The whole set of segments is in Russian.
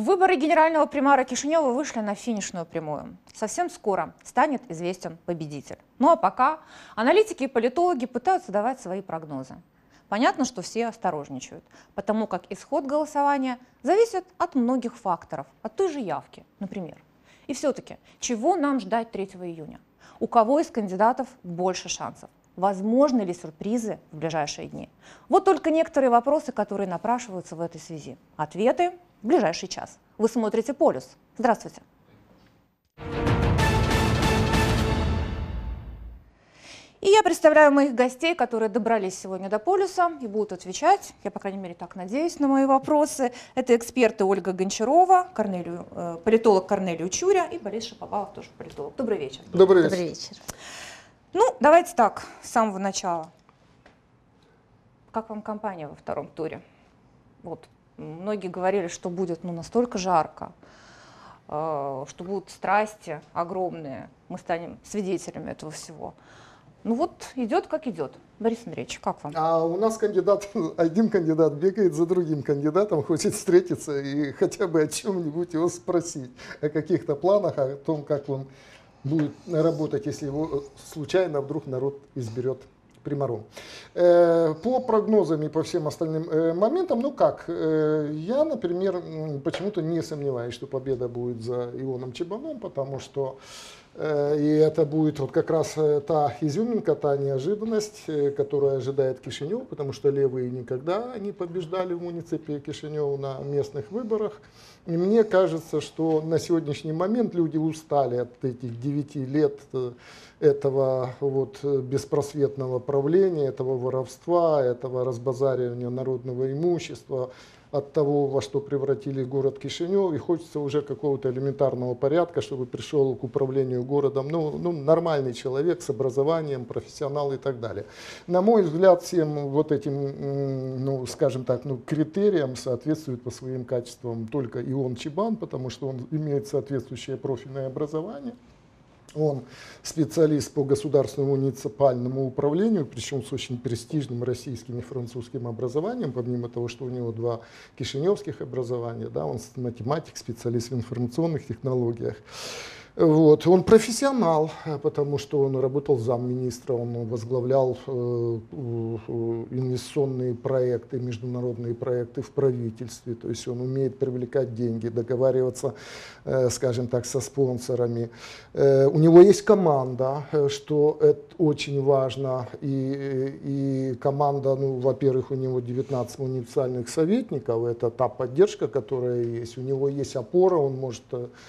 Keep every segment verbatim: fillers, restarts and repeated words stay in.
Выборы генерального примара Кишинева вышли на финишную прямую. Совсем скоро станет известен победитель. Ну а пока аналитики и политологи пытаются давать свои прогнозы. Понятно, что все осторожничают, потому как исход голосования зависит от многих факторов, от той же явки, например. И все-таки, чего нам ждать третьего июня? У кого из кандидатов больше шансов? Возможны ли сюрпризы в ближайшие дни? Вот только некоторые вопросы, которые напрашиваются в этой связи. Ответы в ближайший час. Вы смотрите «Полюс». Здравствуйте. И я представляю моих гостей, которые добрались сегодня до «Полюса» и будут отвечать, я, по крайней мере, так надеюсь, на мои вопросы. Это эксперты Ольга Гончарова, Корнелию, э, политолог Корнелию Чуря и Борис Шаповалов, тоже политолог. Добрый вечер. Добрый вечер. Добрый вечер. Ну, давайте так, с самого начала. Как вам кампания во втором туре? Вот, многие говорили, что будет ну, настолько жарко, э, что будут страсти огромные. Мы станем свидетелями этого всего. Ну вот, идет как идет. Борис Андреевич, как вам? А у нас кандидат, один кандидат бегает за другим кандидатом, хочет встретиться и хотя бы о чем-нибудь его спросить. О каких-то планах, о том, как он будет работать, если его случайно вдруг народ изберет примаром. По прогнозам и по всем остальным моментам, ну как, я, например, почему-то не сомневаюсь, что победа будет за Ионом Чебаном, потому что и это будет вот как раз та изюминка, та неожиданность, которая ожидает Кишинев, потому что левые никогда не побеждали в муниципе Кишинев на местных выборах. И мне кажется, что на сегодняшний момент люди устали от этих девяти лет этого вот беспросветного правления, этого воровства, этого разбазаривания народного имущества, от того, во что превратили город Кишинев, и хочется уже какого-то элементарного порядка, чтобы пришел к управлению городом ну, ну, нормальный человек с образованием, профессионал и так далее. На мой взгляд, всем вот этим, ну, скажем так, ну, критериям соответствует по своим качествам только Ион Чебан, потому что он имеет соответствующее профильное образование. Он специалист по государственному муниципальному управлению, причем с очень престижным российским и французским образованием, помимо того, что у него два кишиневских образования, да, он математик, специалист в информационных технологиях. Вот. Он профессионал, потому что он работал замминистра, он возглавлял э, инвестиционные проекты, международные проекты в правительстве, то есть он умеет привлекать деньги, договариваться, э, скажем так, со спонсорами. Э, у него есть команда, что это очень важно, и, и команда, ну, во-первых, у него девятнадцать муниципальных советников, это та поддержка, которая есть, у него есть опора, он может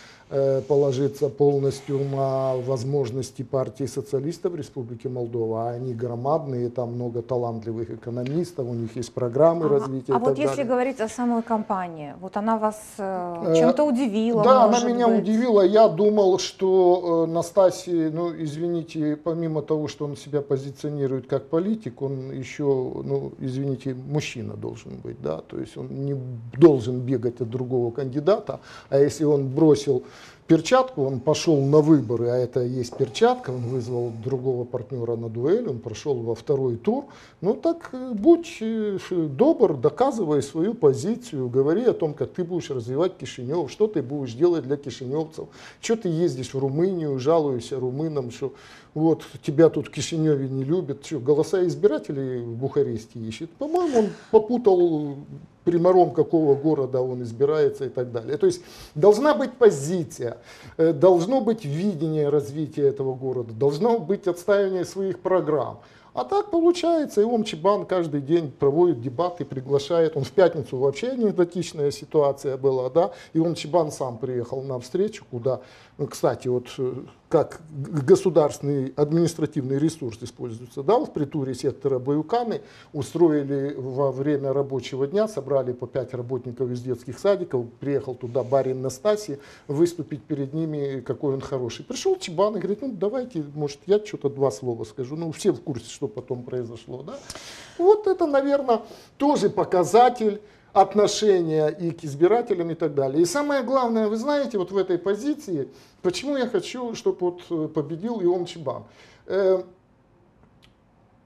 положиться полностью на возможности партии социалистов Республики Молдова. Они громадные, там много талантливых экономистов, у них есть программы ага. развития. А и вот так если далее. говорить о самой кампании, вот она вас э, чем-то удивила? Да, может она меня быть? удивила. Я думал, что э, Настасий, ну извините, помимо того, что он себя позиционирует как политик, он еще, ну извините, мужчина должен быть, да, то есть он не должен бегать от другого кандидата, а если он бросил перчатку, он пошел на выборы, а это и есть перчатка, он вызвал другого партнера на дуэль, он прошел во второй тур. Ну так будь добр, доказывай свою позицию, говори о том, как ты будешь развивать Кишинев, что ты будешь делать для кишиневцев, что ты ездишь в Румынию, жалуешься румынам, что вот тебя тут в Кишиневе не любят, что голоса избирателей в Бухаресте ищет. По-моему, он попутал примаром какого города он избирается и так далее. То есть должна быть позиция, должно быть видение развития этого города, должно быть отстаивание своих программ. А так получается, Ион Чебан каждый день проводит дебаты, приглашает. Он в пятницу вообще анекдотичная ситуация была, да. Ион Чебан сам приехал на встречу, куда, ну, кстати, вот как государственный административный ресурс используется, да, в притуре сектора Баюканы устроили во время рабочего дня, собрали по пять работников из детских садиков, приехал туда барин Настасий выступить перед ними, какой он хороший. Пришел Чебан и говорит, ну давайте, может, я что-то два слова скажу, ну все в курсе, что потом произошло, да. Вот это, наверное, тоже показатель отношения и к избирателям и так далее. И самое главное, вы знаете, вот в этой позиции, почему я хочу, чтобы вот победил Ион Чебан.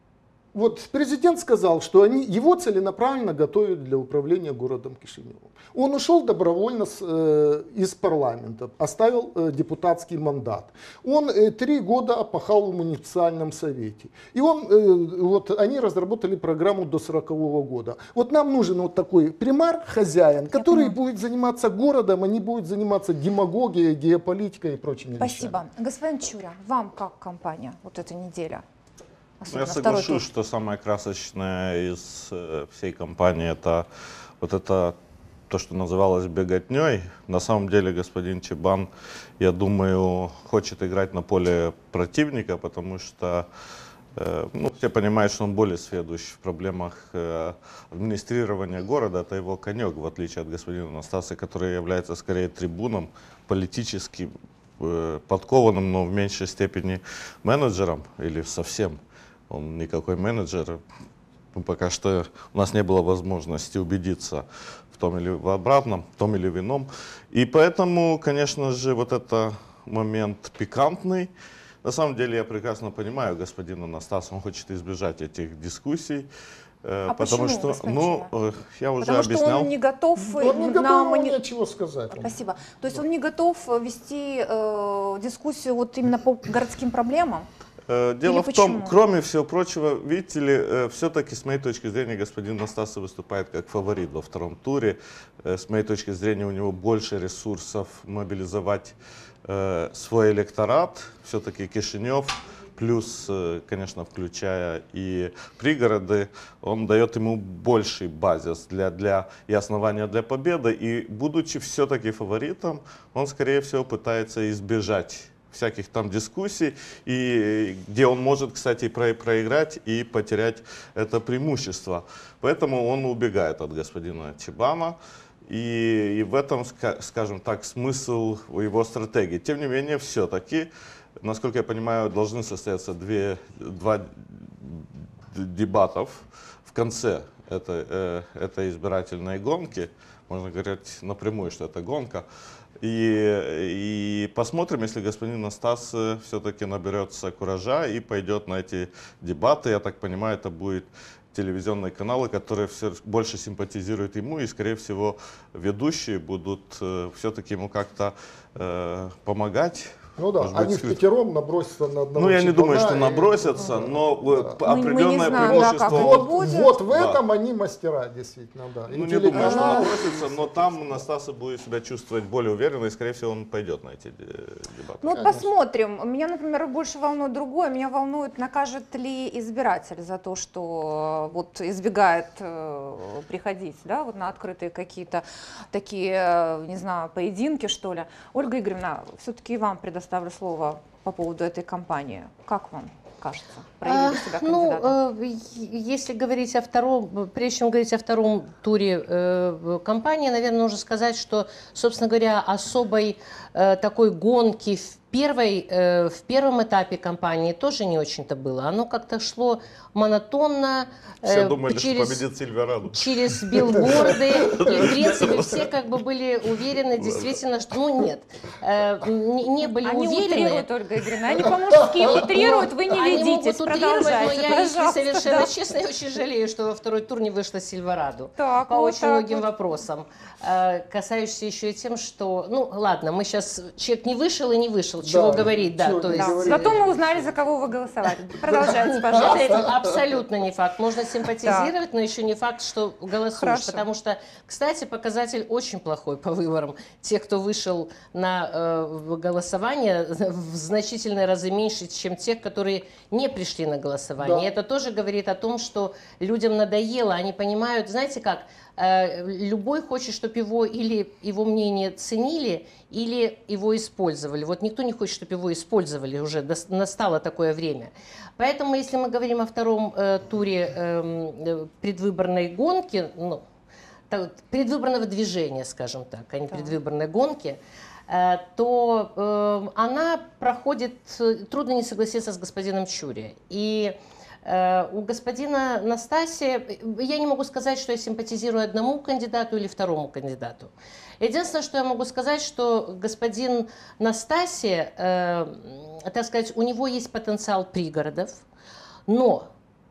Вот президент сказал, что они, его целенаправленно готовят для управления городом Кишиневым. Он ушел добровольно с, э, из парламента, оставил э, депутатский мандат. Он э, три года опахал в муниципальном совете. И он, э, вот, они разработали программу до сорокового года. Вот нам нужен вот такой примар, хозяин, который будет заниматься городом, а не будет заниматься демагогией, геополитикой и прочими Спасибо. вещами. Господин Чуря, вам как компания вот эта неделя? Ну, я соглашусь, что самое красочное из э, всей кампании это вот это то, что называлось беготней. На самом деле господин Чебан, я думаю, хочет играть на поле противника, потому что э, ну, все понимают, что он более сведущ в проблемах э, администрирования города. Это его конек, в отличие от господина Анастаса, который является скорее трибуном, политически э, подкованным, но в меньшей степени менеджером или совсем. Он никакой менеджер. Пока что у нас не было возможности убедиться в том или в обратном, в том или в ином. И поэтому, конечно же, вот это момент пикантный. На самом деле я прекрасно понимаю господина Анастаса, он хочет избежать этих дискуссий. А потому почему, что, ну, я уже потому объяснял. что он не готов, Он не готов на нам мани... ничего сказать. Спасибо. То есть он не готов вести э, дискуссию вот именно по городским проблемам? Дело Или в почему? том, кроме всего прочего, видите ли, все-таки с моей точки зрения господин Анастасов выступает как фаворит во втором туре. С моей точки зрения у него больше ресурсов мобилизовать э, свой электорат. Все-таки Кишинев, плюс, конечно, включая и пригороды, он дает ему больший базис для, для, и основания для победы. И будучи все-таки фаворитом, он, скорее всего, пытается избежать всяких там дискуссий, и где он может, кстати, про проиграть и потерять это преимущество. Поэтому он убегает от господина Чебана, и, и в этом, скажем так, смысл его стратегии. Тем не менее, все-таки, насколько я понимаю, должны состояться две, два дебатов в конце этой, э, этой избирательной гонки. Можно говорить напрямую, что это гонка. И, и посмотрим, если господин Анастас все-таки наберется куража и пойдет на эти дебаты. Я так понимаю, это будут телевизионные каналы, которые все больше симпатизируют ему, и, скорее всего, ведущие будут э, все-таки ему как-то э, помогать. Ну да, Может они быть, в пятером набросятся на одного. Ну, я не думаю, что и... набросятся, но да. определенное мы не знаем, преимущество. да, как это Вот, будет. вот в Да. этом они мастера, действительно, да. Ну, не думаю, что А. набросится, но там Анастаса будет себя чувствовать более уверенно, и, скорее всего, он пойдет на эти дебаты. Ну вот Конечно. посмотрим. Меня, например, больше волнует другое. Меня волнует, накажет ли избиратель за то, что э, вот избегает э, приходить, да, вот на открытые какие-то такие, э, не знаю, поединки, что ли. Ольга Игоревна, все-таки вам предоставлю слово по поводу этой кампании. Как вам кажется, проявили себя кандидаты? Ну, э, если говорить о втором, прежде чем говорить о втором туре э, кампании, наверное, нужно сказать, что, собственно говоря, особой э, такой гонки в первой, э, в первом этапе кампании тоже не очень-то было. Оно как-то шло монотонно. Все э, думали, через, что победит Сильверадо. через билборды. И, в принципе, все как бы были уверены, действительно, что, ну, нет, э, не, не были Они уверены. утрируют, Ольга Игоревна, они по-мужски утрируют, вы не Они ведитесь, могут утрировать, но продолжайте, я, если пожалуйста, совершенно да. честно, я очень жалею, что во второй тур не вышла Сильверадо. Так, По вот очень так многим вот. вопросам, э, касающимся еще и тем, что, ну ладно, мы сейчас, человек не вышел и не вышел, чего Да, говорить, да, чего то не есть... Да. говорили. Зато мы узнали, за кого вы голосовали. Продолжайте, пожалуйста. Это абсолютно не факт. Можно симпатизировать, но еще не факт, что голосуешь. Хорошо. Потому что, кстати, показатель очень плохой по выборам. Те, кто вышел на э, голосование, в значительные разы меньше, чем те, которые не пришли на голосование. Да. И это тоже говорит о том, что людям надоело. Они понимают, знаете как, э, любой хочет, чтобы его или его мнение ценили, или его использовали. Вот никто не хочет, чтобы его использовали, уже настало такое время. Поэтому, если мы говорим о втором э, туре э, предвыборной гонки, ну, так, предвыборного движения, скажем так, а не Да. предвыборной гонки, э, то э, она проходит, трудно не согласиться с господином Чуря. И э, у господина Настасия, я не могу сказать, что я симпатизирую одному кандидату или второму кандидату. Единственное, что я могу сказать, что господин Настасия, э, так сказать, у него есть потенциал пригородов, но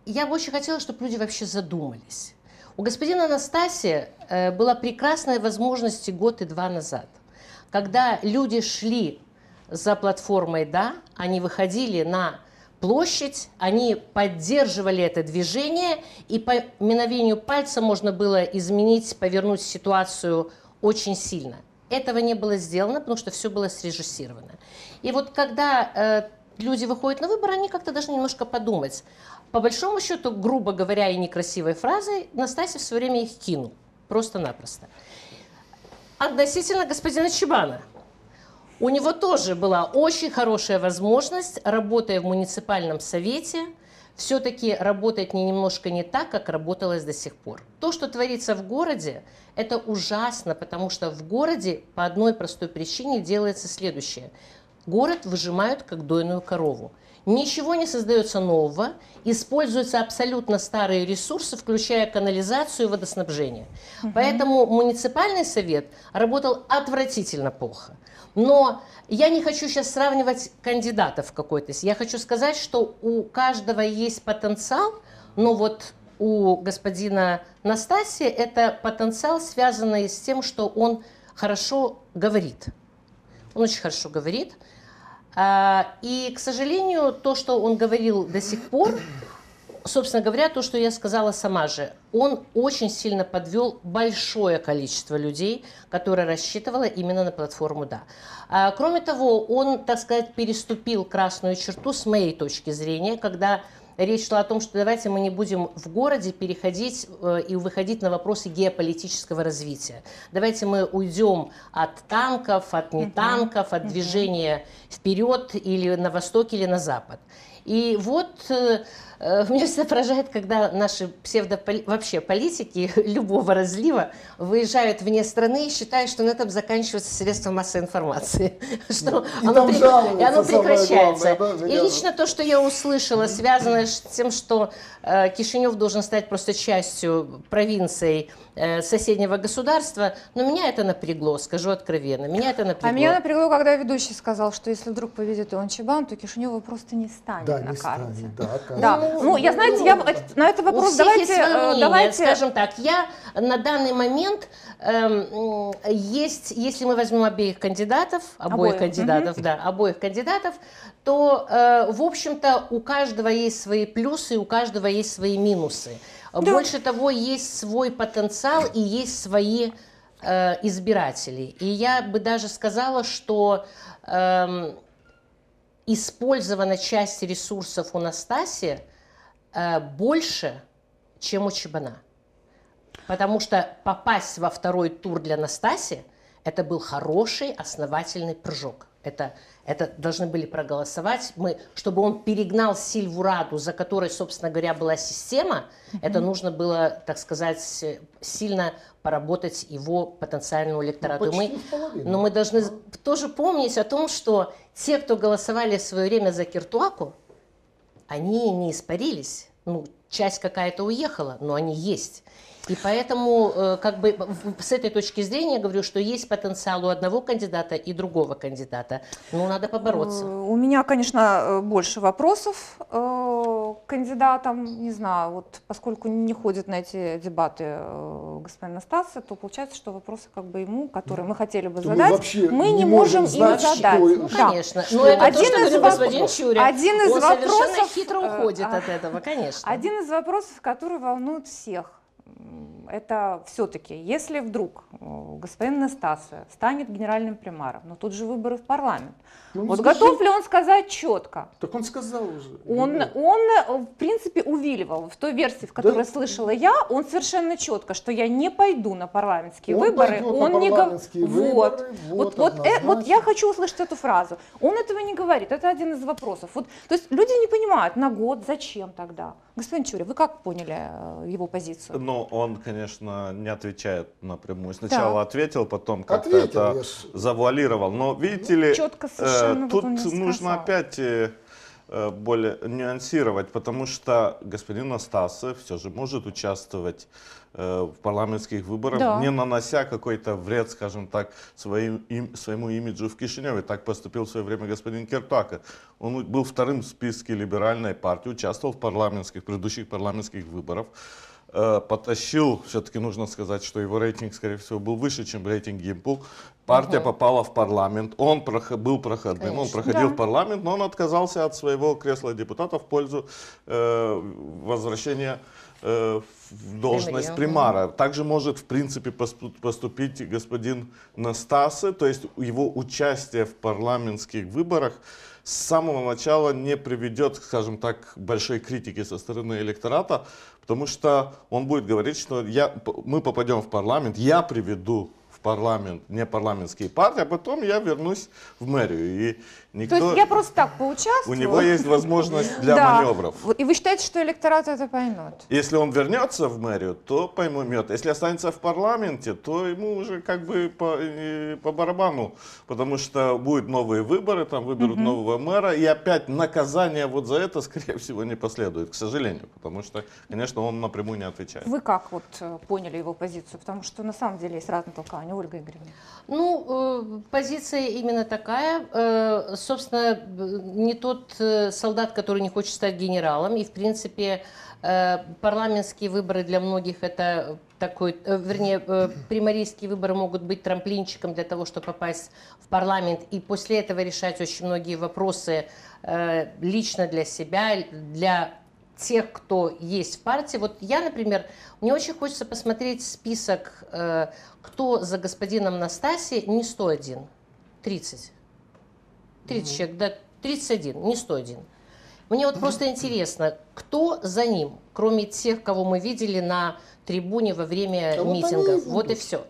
я бы очень хотела, чтобы люди вообще задумались. У господина Настасия э, была прекрасная возможность и год, и два назад, когда люди шли за платформой «Да», они выходили на площадь, они поддерживали это движение, и по мгновению пальца можно было изменить, повернуть ситуацию очень сильно. Этого не было сделано, потому что все было срежиссировано. И вот когда э, люди выходят на выборы, они как-то должны немножко подумать. По большому счету, грубо говоря и некрасивой фразой, Настасьев в свое время их кинул. Просто-напросто. Относительно господина Чебана. У него тоже была очень хорошая возможность, работая в муниципальном совете, все-таки работать не немножко не так, как работалось до сих пор. То, что творится в городе, это ужасно, потому что в городе по одной простой причине делается следующее. Город выжимают как дойную корову. Ничего не создается нового, используются абсолютно старые ресурсы, включая канализацию и водоснабжение. Угу. Поэтому муниципальный совет работал отвратительно плохо. Но я не хочу сейчас сравнивать кандидатов в какой-то. Я хочу сказать, что у каждого есть потенциал, но вот у господина Настасия это потенциал, связанный с тем, что он хорошо говорит. Он очень хорошо говорит. И, к сожалению, то, что он говорил до сих пор, собственно говоря, то, что я сказала сама же, он очень сильно подвел большое количество людей, которые рассчитывало именно на платформу «Да». А, кроме того, он, так сказать, переступил красную черту с моей точки зрения, когда речь шла о том, что давайте мы не будем в городе переходить э, и выходить на вопросы геополитического развития. Давайте мы уйдем от танков, от нетанков, от движения вперед или на восток, или на запад. И вот э, э, меня всегда поражает, когда наши псевдополи... вообще политики любого разлива выезжают вне страны и считают, что на этом заканчиваются средства массовой информации. Что и оно, при... и оно прекращается. Главное, да, и лично то, что я услышала, связано с тем, что э, Кишинев должен стать просто частью провинции э, соседнего государства, но меня это напрягло, скажу откровенно. Меня это напрягло. А меня напрягло, когда ведущий сказал, что если вдруг победит Иван Чебан, то Кишинева просто не станет. Да, на не карте. станет, да, да. ну, ну, я, знаете, я на этот вопрос, у всех давайте, есть свое мнение, давайте... скажем так, я на данный момент, эм, есть, если мы возьмем обеих кандидатов, обоих, обоих. кандидатов, угу. да, обоих кандидатов, то, э, в общем-то, у каждого есть свои плюсы, у каждого есть свои минусы. Да. Больше того, есть свой потенциал и есть свои э, избиратели. И я бы даже сказала, что... Эм, использована часть ресурсов у Настасия э, больше, чем у Чебана. Потому что попасть во второй тур для Настасия это был хороший основательный прыжок. Это, это должны были проголосовать, мы, чтобы он перегнал Сильву Раду, за которой, собственно говоря, была система, mm-hmm. это нужно было, так сказать, сильно поработать его потенциальному электорату. Ну, мы, но мы должны тоже помнить о том, что те, кто голосовали в свое время за Киртуаку, они не испарились. Ну, часть какая-то уехала, но они есть. И поэтому, как бы, с этой точки зрения, говорю, что есть потенциал у одного кандидата и другого кандидата. Ну, надо побороться. У меня, конечно, больше вопросов к кандидатам. Не знаю, вот поскольку не ходят на эти дебаты господин Настасия, то получается, что вопросы как бы ему, которые мы хотели бы задать, мы, мы не можем им задать. Ну, конечно. Да. Но это один то, что из говорит господин Чуря. Один из Он вопросов, совершенно хитро уходит от этого, конечно. Один из вопросов, который волнует всех. Это все-таки, если вдруг господин Настасия станет генеральным примаром, но тут же выборы в парламент, ну, вот скажи, готов ли он сказать четко? Так он сказал уже. Он, он, в принципе, увиливал. В той версии, в которой да. слышала я, он совершенно четко, что я не пойду на парламентские он выборы. Он на не парламентские говорит. Вот, вот, вот, вот, э, вот я хочу услышать эту фразу. Он этого не говорит. Это один из вопросов. Вот, то есть люди не понимают, на год зачем тогда? Господин Чуря, вы как поняли его позицию? Ну, он, конечно, не отвечает напрямую. Сначала да. ответил, потом как-то Ответил, это я... завуалировал. Но, видите ли, четко совершенно э, тут вот нужно опять э, более нюансировать, потому что господин Настасов все же может участвовать в парламентских выборах, да. не нанося какой-то вред, скажем так, своим, им, своему имиджу в Кишиневе. Так поступил в свое время господин Кертуака. Он был вторым в списке либеральной партии, участвовал в парламентских, предыдущих парламентских выборах. Потащил, все-таки нужно сказать, что его рейтинг, скорее всего, был выше, чем рейтинг Гимпл. Партия угу. попала в парламент, он проход, был проходным, Конечно. он проходил да. в парламент, но он отказался от своего кресла депутата в пользу э, возвращения э, в должность примара. Также может, в принципе, поступить господин Настасы, то есть его участие в парламентских выборах с самого начала не приведет, скажем так, к большой критике со стороны электората, потому что он будет говорить, что я, мы попадем в парламент, я приведу в парламент не парламентские партии, а потом я вернусь в мэрию. И никто, То есть я просто так поучаствую? У него есть возможность для да. маневров. И вы считаете, что электорат это поймет? Если он вернется в мэрию, то поймет. Если останется в парламенте, то ему уже как бы по, по барабану, потому что будут новые выборы, там выберут угу. нового мэра, и опять наказание вот за это, скорее всего, не последует, к сожалению, потому что, конечно, он напрямую не отвечает. Вы как вот поняли его позицию? Потому что на самом деле есть разные толкования. Ольга Игоревна. Ну, э, позиция именно такая. Э, собственно, не тот э, солдат, который не хочет стать генералом. И, в принципе, э, парламентские выборы для многих это такой, э, вернее, э, примарийские выборы могут быть трамплинчиком для того, чтобы попасть в парламент. И после этого решать очень многие вопросы э, лично для себя, для тех, кто есть в партии. Вот я, например, мне очень хочется посмотреть список, э, кто за господином Настаси, не сто один, тридцать. тридцать mm-hmm. человек, да, тридцать один, не сто один. Мне вот просто интересно, кто за ним, кроме тех, кого мы видели на трибуне во время а митингов. Вот, вот и все.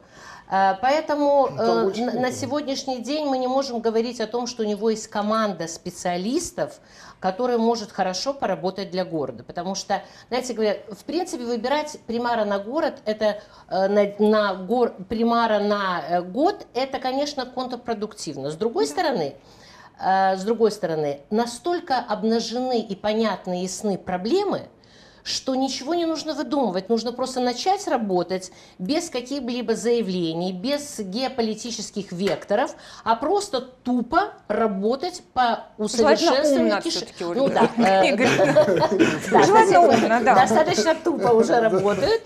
Поэтому э, на сегодняшний день мы не можем говорить о том, что у него есть команда специалистов, которая может хорошо поработать для города. Потому что, знаете, говоря, в принципе, выбирать примара на город, это э, на, на гор, примара на год, это, конечно, контрпродуктивно. С другой стороны, э, с другой стороны, настолько обнажены и понятны, ясны проблемы, что ничего не нужно выдумывать, нужно просто начать работать без каких-либо заявлений, без геополитических векторов, а просто тупо работать по усовершенствованию Кишинева. Ну да, достаточно тупо уже работают,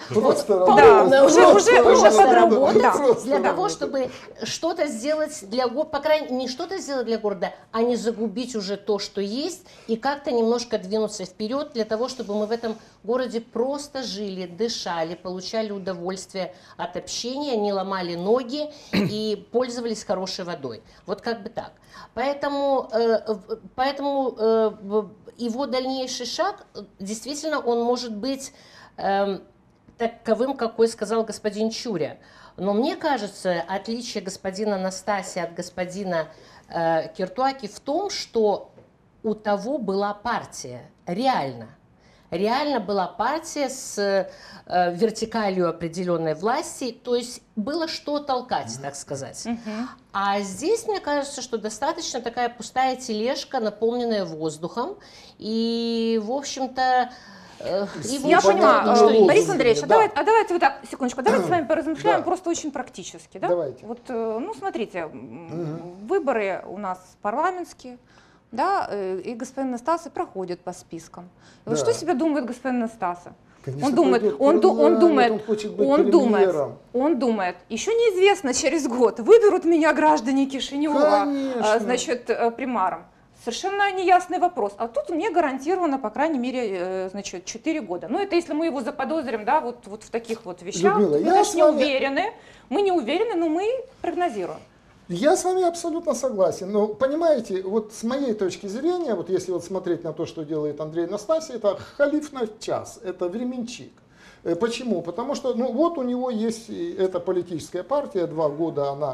уже работать для того, чтобы что-то сделать для города, по крайней мере, не что-то сделать для города, а не загубить уже то, что есть, и как-то немножко двинуться вперед для того, чтобы мы в этом городе просто жили, дышали, получали удовольствие от общения, не ломали ноги и пользовались хорошей водой. Вот как бы так. Поэтому, э, поэтому э, его дальнейший шаг, действительно, он может быть э, таковым, какой сказал господин Чуря. Но мне кажется, отличие господина Настасия от господина э, Кертуаки в том, что у того была партия, реально. Реально была партия с э, вертикалью определенной власти, то есть было что толкать, так сказать. Uh-huh. А здесь, мне кажется, что достаточно такая пустая тележка, наполненная воздухом, и, в общем-то, э, я понимаю, что Борис Андреевич, да. а, давайте, а давайте вот так, секундочку, давайте с вами поразмышляем да. просто очень практически. Да? Давайте. Вот, ну, смотрите, uh-huh. выборы у нас парламентские. Да, и господин Настасов проходит по спискам. Да. Вот что себе думает господин Настасов? Он думает, он, он, он думает, он, он думает, он думает, еще неизвестно через год, выберут меня граждане Кишинева, а, значит, примаром. Совершенно неясный вопрос. А тут мне гарантировано, по крайней мере, значит, четыре года. Ну, это если мы его заподозрим, да, вот, вот в таких вот вещах. Людмила, мы, конечно, не уверены, мы не уверены, но мы прогнозируем. Я с вами абсолютно согласен, но понимаете, вот с моей точки зрения, вот если вот смотреть на то, что делает Андрей Настасий, это халиф на час, это временчик. Почему? Потому что, ну вот у него есть эта политическая партия, два года она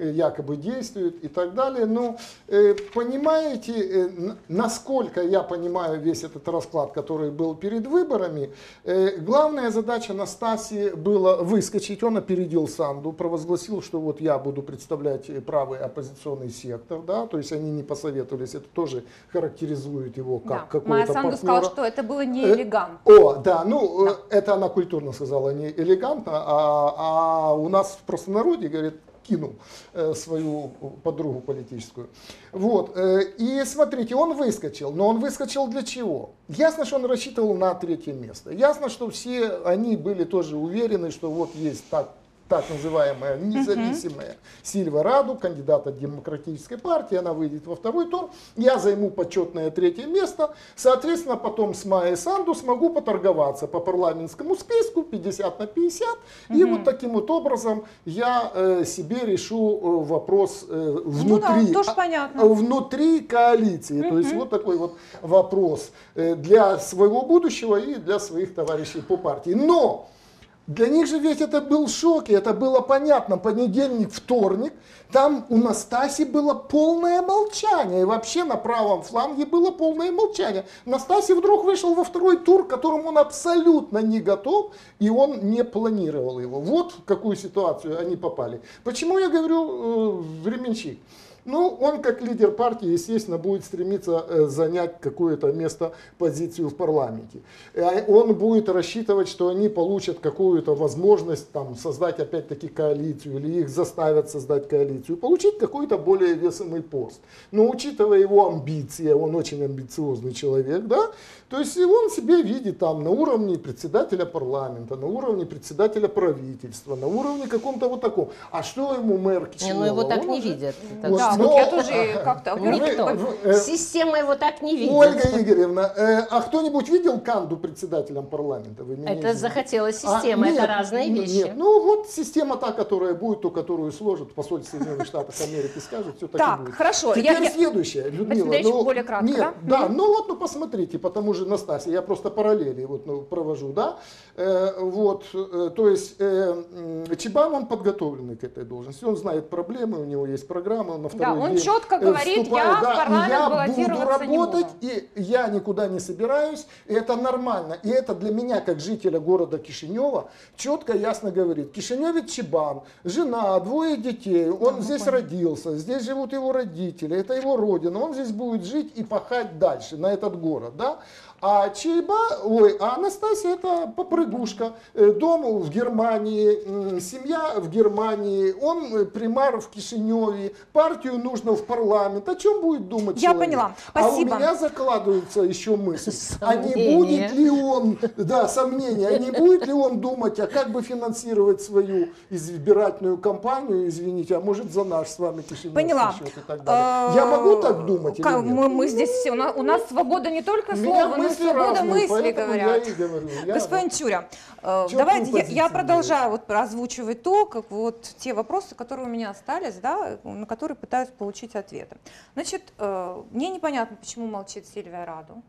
якобы действует и так далее. Но э, понимаете, э, насколько я понимаю весь этот расклад, который был перед выборами, э, главная задача Настасьи была выскочить. Он опередил Санду, провозгласил, что вот я буду представлять правый оппозиционный сектор, да, то есть они не посоветовались, это тоже характеризует его как Да. какого-то Майя Санду партнера. сказала, что это было не элегантно. О, да, ну Да. это она культурно сказала, не элегантно, а, а у нас в простонародье, говорит, кинул э, свою подругу политическую. Вот, э, и смотрите, он выскочил, но он выскочил для чего? Ясно, что он рассчитывал на третье место. Ясно, что все они были тоже уверены, что вот есть так, так называемая независимая uh-huh. Сильва Раду, кандидат от Демократической партии, она выйдет во второй тур, я займу почетное третье место, соответственно, потом с Майей Санду смогу поторговаться по парламентскому списку пятьдесят на пятьдесят, uh-huh. и вот таким вот образом я э, себе решу э, вопрос э, внутри, ну, да, тоже понятно. внутри коалиции, uh-huh. то есть вот такой вот вопрос э, для своего будущего и для своих товарищей по партии. Но для них же ведь это был шок, и это было понятно. Понедельник, вторник, там у Настасьи было полное молчание. И вообще на правом фланге было полное молчание. Настасья вдруг вышел во второй тур, к которому он абсолютно не готов, и он не планировал его. Вот в какую ситуацию они попали. Почему я говорю э, временщик? Ну, он как лидер партии, естественно, будет стремиться э, занять какое-то место, позицию в парламенте. Э, он будет рассчитывать, что они получат какую-то возможность там, создать опять-таки коалицию, или их заставят создать коалицию, получить какой-то более весомый пост. Но учитывая его амбиции, он очень амбициозный человек, да, то есть он себе видит там на уровне председателя парламента, на уровне председателя правительства, на уровне каком-то вот таком. А что ему мэр Кишинева? Не, ну его так Он не уже... видят. Вот, Да, но... вот я тоже как-то... Никто. Вы, вы, э, Система его так не видит. Ольга Игоревна, э, а кто-нибудь видел Канду председателем парламента? Вы меня Это извините. захотела система, А, это нет, разные нет, вещи. Нет, ну вот система та, которая будет, ту, которую сложат, посольство Соединенных Штатов Америки скажет, все так, Так, и будет. хорошо. Теперь Я, я... следующее, Людмила. Борис Ну, более кратко, нет, да? да, Угу. ну вот, ну посмотрите, по тому же Настасье, я просто параллели вот, ну, провожу, да, э, вот, э, то есть э, Чебан, он подготовленный к этой должности, он знает проблемы, у него есть программа, он на второй Да, он день четко говорит, вступает, я да, в парламент и я баллотироваться буду не работать, буду. и я никуда не собираюсь, и это нормально, и это для меня, как жителя города Кишинева, четко, ясно говорит, Кишиневец Чебан, жена, двое детей, он Да, здесь понял. родился, здесь живут его родители, это его родина, он здесь будет жить и пахать дальше на этот город, да. А Чайба, ой, а Анастасия это попрыгушка, дом в Германии, семья в Германии, он примар в Кишиневе, партию нужно в парламент. О чем будет думать Я человек? поняла. А у Спасибо. меня закладывается еще мысль, а не Сомнения. будет ли он, да, сомнения, а не будет ли он думать, а как бы финансировать свою избирательную кампанию, извините, а может за наш с вами Кишиневский Поняла. счет и так далее. Я могу так думать или Ка- нет? Мы, мы здесь все, у нас, у нас свобода не только У меня слова, но и мысли свобода разные, мысли, поэтому говорят. я и говорю. Я, Господин Тюря, э, Чёткую давайте я, я позицию продолжаю вот озвучивать то, как вот те вопросы, которые у меня остались, да, на которые пытаюсь получить ответы. Значит, э, мне непонятно, почему молчит Сильвия Раду.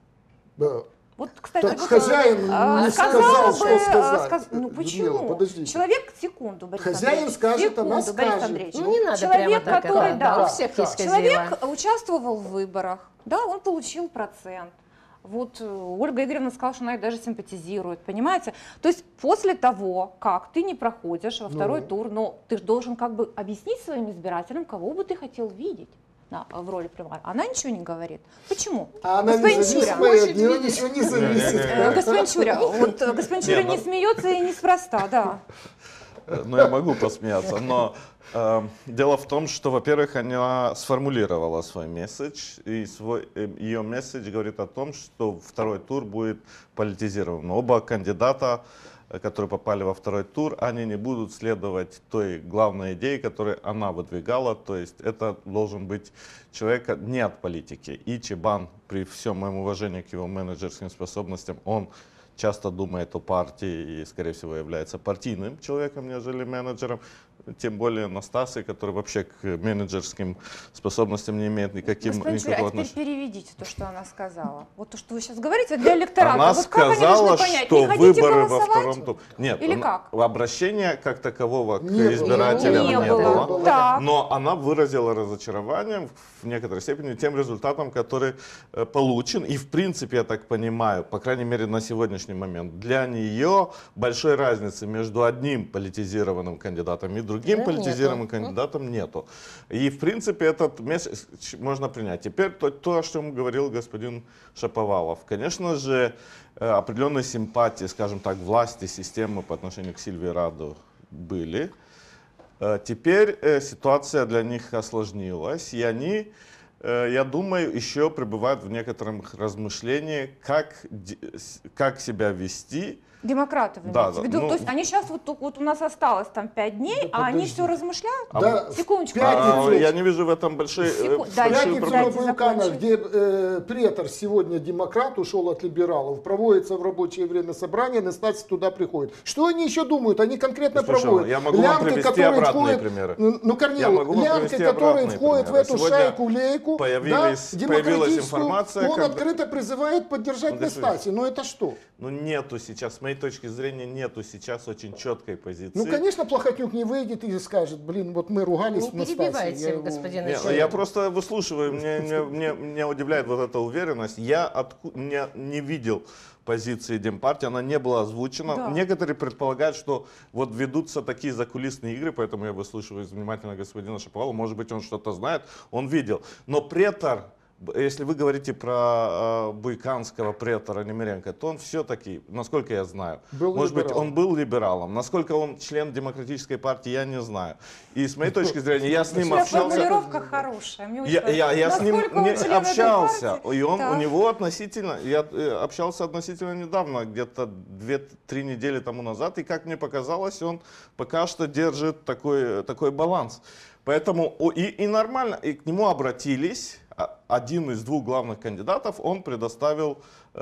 да. Вот, кстати, Так вот, хозяин э, не сказала сказал, бы, что э, сказать. сказ- Ну Людмила, почему? подождите. Человек, секунду, Борис Хозяин Андреевич, скажет, она секунду, Борис скажет. Андреевич. Ну не надо Человек, прямо так. который, это, да, у да, всех да. есть хозяева. Человек участвовал в выборах, да, он получил процент. Вот э, Ольга Игоревна сказала, что она их даже симпатизирует, понимаете? То есть после того, как ты не проходишь во второй Ну. тур, но ты же должен как бы объяснить своим избирателям, кого бы ты хотел видеть да, в роли примара. Она ничего не говорит. Почему? А она Господин независимая, Чуря. от нее ничего не зависит. Не-не-не. Э, Господин Чуря, вот э, господин Чуря Не, не ну- смеется и неспроста, да. Э, Ну, я могу посмеяться, но э, дело в том, что, во-первых, она сформулировала свой месседж, и свой, э, ее месседж говорит о том, что второй тур будет политизирован. Оба кандидата, э, которые попали во второй тур, они не будут следовать той главной идее, которую она выдвигала, то есть это должен быть человек не от политики. И Чебан, при всем моем уважении к его менеджерским способностям, он часто думает о партии и, скорее всего, является партийным человеком, нежели менеджером. тем более Настасьи, который вообще к менеджерским способностям не имеет никаким, Господин Чурин, никакого а теперь отношения. переведите то, что она сказала. Вот то, что вы сейчас говорите, для электората. Она вот как сказала, они понять, что не хотите выборы во голосовать? втором туре. Нет, Или она- как? обращения как такового к Не было. избирателям Не не, было. было. Так. Но она выразила разочарование в некоторой степени тем результатом, который э, получен. И в принципе, я так понимаю, по крайней мере на сегодняшний момент, для нее большой разницы между одним политизированным кандидатом и другим Да, политизированным нету. кандидатом нету. И в принципе этот месседж можно принять. Теперь то, то, о чем говорил господин Шаповалов. Конечно же, э, определенные симпатии, скажем так, власти, системы по отношению к Сильвии Раду были. Э, Теперь э, ситуация для них осложнилась, и они, э, я думаю, еще пребывают в некотором размышлении, как, де- с- как себя вести. Демократы, вы Да, имеете в да, виду? ну- То есть они сейчас, вот, тут- вот у нас осталось там пять дней, Да а они подожди. все размышляют? Да, Секундочку. в пятницу- А, я не вижу в этом большой, э, Секу- большой дайте, Пятницу проблемы. на дайте Вулканах, закончить. где э, претор сегодня демократ, ушел от либералов, проводится в рабочее время собрание, Настасья туда приходит. Что они еще думают? Они конкретно Слушай, проводят. я могу вам привести обратные примеры. Ну, ну, Корнел, Я могу вам лямки, привести которые обратные входят в примеры. эту Сегодня шайку-лейку, появились- да, появилась демократическую, информация, он когда- открыто призывает поддержать Ну, действительно. Настасью. Но это что? Ну нету сейчас, с моей точки зрения, нету сейчас очень четкой позиции. Ну, конечно, Плохотнюк не выйдет и скажет, блин, вот мы ругались Не с Настасьей. перебивайте, Я его- господин Не, Ильич. я просто выслушиваю, мне, мне, мне, меня удивляет вот эта уверенность. Я отку- не, не видел позиции Демпартии, она не была озвучена. Да. Некоторые предполагают, что вот ведутся такие закулисные игры, поэтому я выслушиваю внимательно господина Шаповалова. Может быть, он что-то знает, он видел. Но претор, если вы говорите про э, буйканского претора Немиренко, то он все-таки, насколько я знаю, Был может быть, либералом. он был либералом. Насколько он член демократической партии, я не знаю. И с моей точки зрения, я с ним Эта общался. формулировка хорошая. Мне очень Я, я, я с ним Насколько он не член этой общался, партии? и он Так. у него относительно, я э, общался относительно недавно, где-то две-три недели тому назад, и как мне показалось, он пока что держит такой, такой баланс. Поэтому о, и, и нормально, и к нему обратились. А- Один из двух главных кандидатов, он предоставил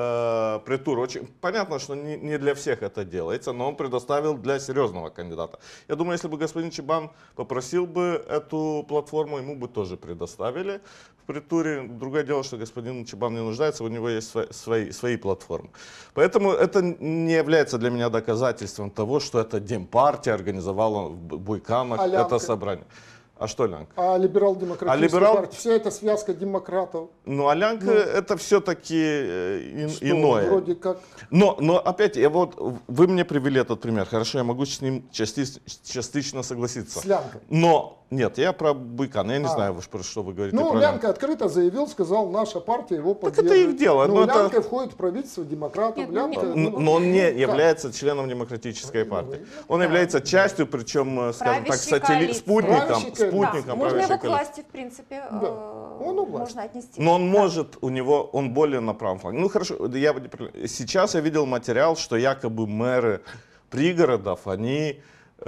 э, претур. Очень понятно, что не, не для всех это делается, но он предоставил для серьезного кандидата. Я думаю, если бы господин Чебан попросил бы эту платформу, ему бы тоже предоставили в притуре. Другое дело, что господин Чебан не нуждается, у него есть свои, свои, свои платформы. Поэтому это не является для меня доказательством того, что это Демпартия организовала в Буйканах А Лямка? это собрание. А что Лянка? А либерал-демократическая А либерал- партия, вся эта связка демократов, Ну, Алянка Ну, это все-таки ин- что иное. вроде как... Но, но опять, я вот, вы мне привели этот пример. Хорошо, я могу с ним части- частично согласиться. С Лянкой. Но, нет, я про Буйкана, я не А. знаю, вы про что вы говорите. Ну, про Лянка открыто заявил, сказал, наша партия его это поддерживает. их дело, Ну, но это- Лянка входит в правительство демократов. Нет, ну, Лянка, нет. Н- ну, Но он не как? является членом демократической Ну, партии. ну, Он является частью, причем, э, скажем так, Правящей сателли- коалиции. спутником, Правящей коалиции. спутником Да, можно правящей его к коалиции. власти, в принципе, Да. э, Он у власти. можно отнести. Но он Да. может, у него, он более на правом фланге. Ну хорошо, я, сейчас я видел материал, что якобы мэры пригородов, они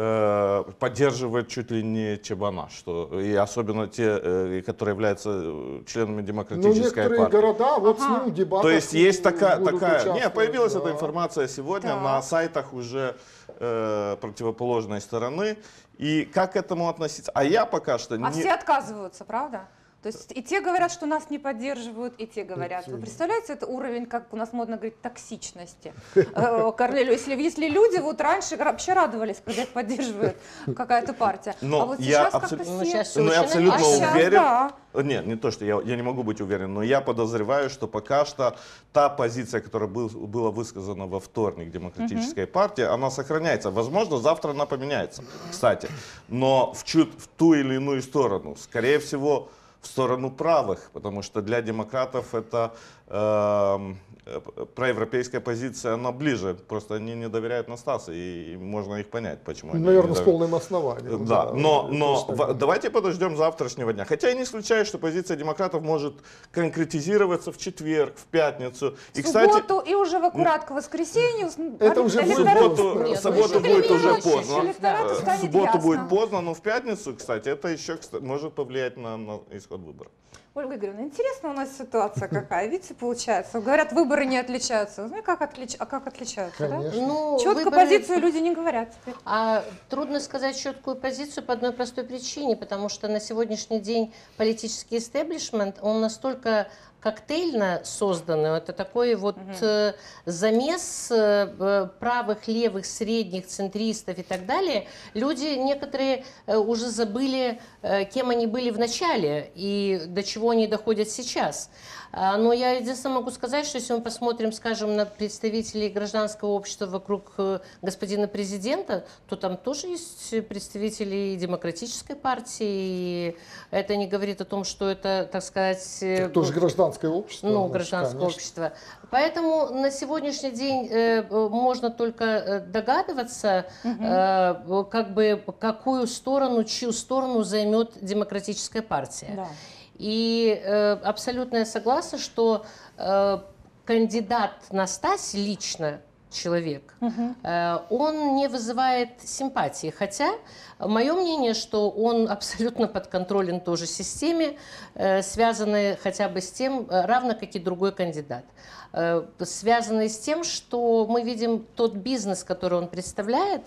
э, поддерживают чуть ли не Чебана, что, и особенно те, э, которые являются э, членами Ну, демократической некоторые партии. города, вот Ага. с ним дебаты. То есть есть такая, такая, не, не, появилась эта информация сегодня Так. на сайтах уже э, противоположной стороны. И как к этому относиться? А я пока что А не... все отказываются, правда? То есть и те говорят, что нас не поддерживают, и те говорят. Вы представляете, это уровень, как у нас модно говорить, токсичности. Э, Корнелию, если, если люди вот раньше вообще радовались, когда их поддерживает какая-то партия, Но а вот я сейчас как-то абсолютно- Ну, все... сейчас Ну, я очень абсолютно А сейчас, уверен. да. Нет, не то, что я, я не могу быть уверен, но я подозреваю, что пока что та позиция, которая был, была высказана во вторник демократической партии, она сохраняется. Возможно, завтра она поменяется, кстати. Но в, чуть, в ту или иную сторону. Скорее всего, в сторону правых, потому что для демократов это э, проевропейская позиция, она ближе. Просто они не доверяют Настасу, и, и можно их понять, почему они не Наверное, с доверяют. полным основанием. Да, но, это но точно. в- давайте подождем завтрашнего дня. Хотя я не исключаю, что позиция демократов может конкретизироваться в четверг, в пятницу. И, В кстати, субботу и уже в аккурат к воскресенью. Это уже в будет электорат- субботу, Нет, в ну субботу еще будет уже времени поздно. есть. Электорату Э, В станет субботу ясно. будет поздно, но в пятницу, кстати, это еще кстати, может повлиять на, на исход. исход выборов. Ольга Игоревна, интересно у нас ситуация какая. Видите, получается. Говорят, выборы не отличаются. Ну, как, отлич... а как отличаются? Да? Ну, четко выборы... позицию люди не говорят. А трудно сказать четкую позицию по одной простой причине, потому что на сегодняшний день политический истеблишмент, он настолько коктейльно созданный, это такой вот угу. замес правых, левых, средних, центристов и так далее. Люди некоторые уже забыли, кем они были в начале и до чего они доходят сейчас. Но я единственное могу сказать, что если мы посмотрим, скажем, на представителей гражданского общества вокруг господина президента, то там тоже есть представители демократической партии. И это не говорит о том, что это, так сказать... Это тоже гражданское общество. Ну, значит, гражданское конечно. общество. Поэтому на сегодняшний день э, можно только догадываться, угу. э, как бы, какую сторону, чью сторону займет демократическая партия. Да. И э, абсолютно я согласна, что э, кандидат Настась лично, человек, угу. э, он не вызывает симпатии. Хотя мое мнение, что он абсолютно подконтролен тоже системе, э, связанной хотя бы с тем, равно как и другой кандидат. Э, связанной с тем, что мы видим тот бизнес, который он представляет,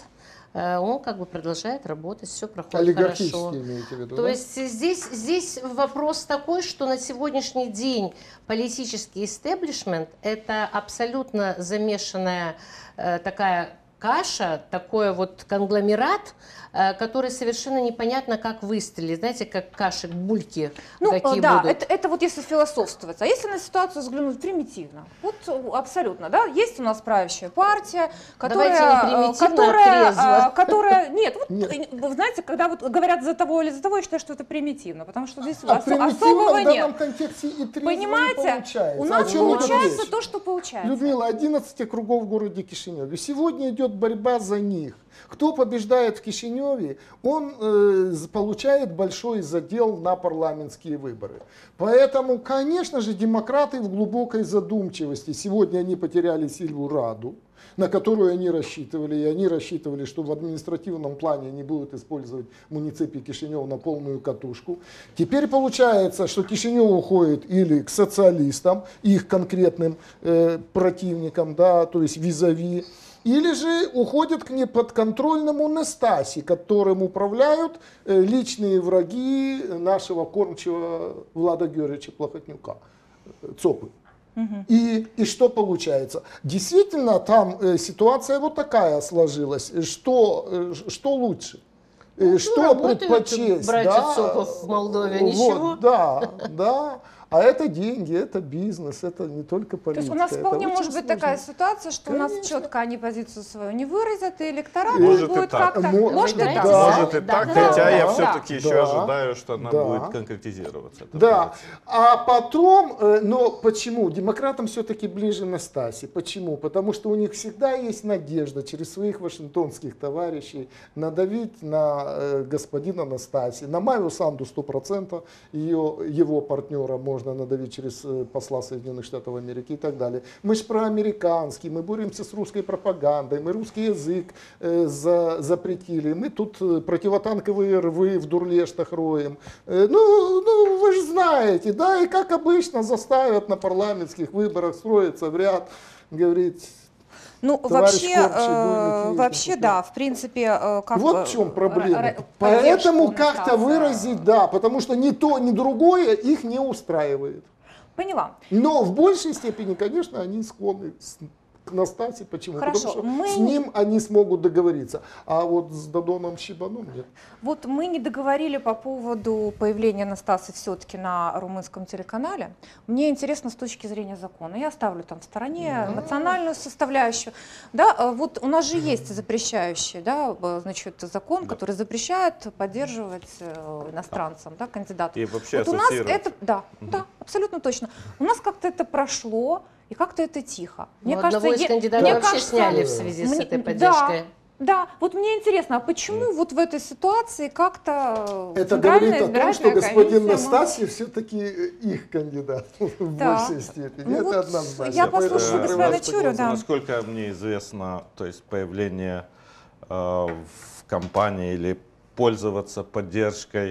он как бы продолжает работать, все проходит хорошо. Имеете в виду, То да? есть здесь, здесь вопрос такой, что на сегодняшний день политический истеблишмент – это абсолютно замешанная э, такая каша, такой вот конгломерат, э, который совершенно непонятно, как выстрелить. Знаете, как каши, бульки ну, какие да, будут. Это, это вот если философствовать. А если на ситуацию взглянуть примитивно? Вот абсолютно, да, есть у нас правящая партия, которая... которая, которая нет, вот, нет, вы знаете, когда вот говорят за того или за того, я считаю, что это примитивно, потому что здесь а ос особого в данном нет. контексте и понимаете, получается. У нас а получается то, что получается. Людмила, одиннадцать округов в городе Кишиневе. Сегодня идет борьба за них. Кто побеждает в Кишиневе, он э, получает большой задел на парламентские выборы. Поэтому, конечно же, демократы в глубокой задумчивости. Сегодня они потеряли Сильву Раду, на которую они рассчитывали. И они рассчитывали, что в административном плане они будут использовать муниципий Кишинев на полную катушку. Теперь получается, что Кишинев уходит или к социалистам, их конкретным э, противникам, да, то есть визави, или же уходят к неподконтрольному Настасе, которым управляют э, личные враги нашего кормчего Влада Георгиевича Плохотнюка, ЦОПы. Угу. И, и что получается? Действительно, там э, ситуация вот такая сложилась. Что, э, что лучше? Ну, что предпочесть? Братья да? Цопов в Молдове, вот, ничего? Да, да. А это деньги, это бизнес, это не только политика. То есть у нас вполне может быть сложно. такая ситуация, что Конечно. у нас четко они позицию свою не выразят, и электорат может будет как-то... Может, может и так. да. Может и так, да, хотя да, я да, все-таки да. еще да. ожидаю, что она да. будет конкретизироваться. Да, а потом, но почему? Демократам все-таки ближе Настасе. Почему? Потому что у них всегда есть надежда через своих вашингтонских товарищей надавить на э, господина Настаси. На Майю Санду сто процентов, ее, его партнера можно надавить через посла Соединенных Штатов Америки и так далее. Мы же проамериканские, мы боремся с русской пропагандой, мы русский язык э, за, запретили, мы тут противотанковые рвы в дурлештах роем. Э, ну, ну, вы же знаете, да, и как обычно заставят на парламентских выборах строиться в ряд, говорить... Ну, вообще, э, вообще да, в принципе... Э, как, вот в чем проблема. Поэтому как-то выразить, да, потому что ни то, ни другое их не устраивает. Поняла. Но в большей степени, конечно, они склонны к Настасе. Почему? Хорошо, Потому что мы... с ним они смогут договориться. А вот с Додоном Щебаном нет. Вот мы не договорили по поводу появления Настасы все-таки на румынском телеканале. Мне интересно с точки зрения закона. Я оставлю там в стороне да. эмоциональную составляющую. Да, вот у нас же есть запрещающий, да, значит, закон, да. который запрещает поддерживать иностранцам, да, кандидатов. И вообще вот у нас это, да, угу. да, абсолютно точно. У нас как-то это прошло. И как-то это тихо. Мне ну, кажется, одного из кандидатов мне вообще кажется, сняли в связи мне, с этой поддержкой. Да, да, вот мне интересно, а почему mm. вот в этой ситуации как-то это говорит о том, что господин Настасьев все-таки их кандидат в да. большей степени. Ну, это вот однозначно. Я послушала господина Чурю, да. Насколько мне известно, то есть появление э, в компании или пользоваться поддержкой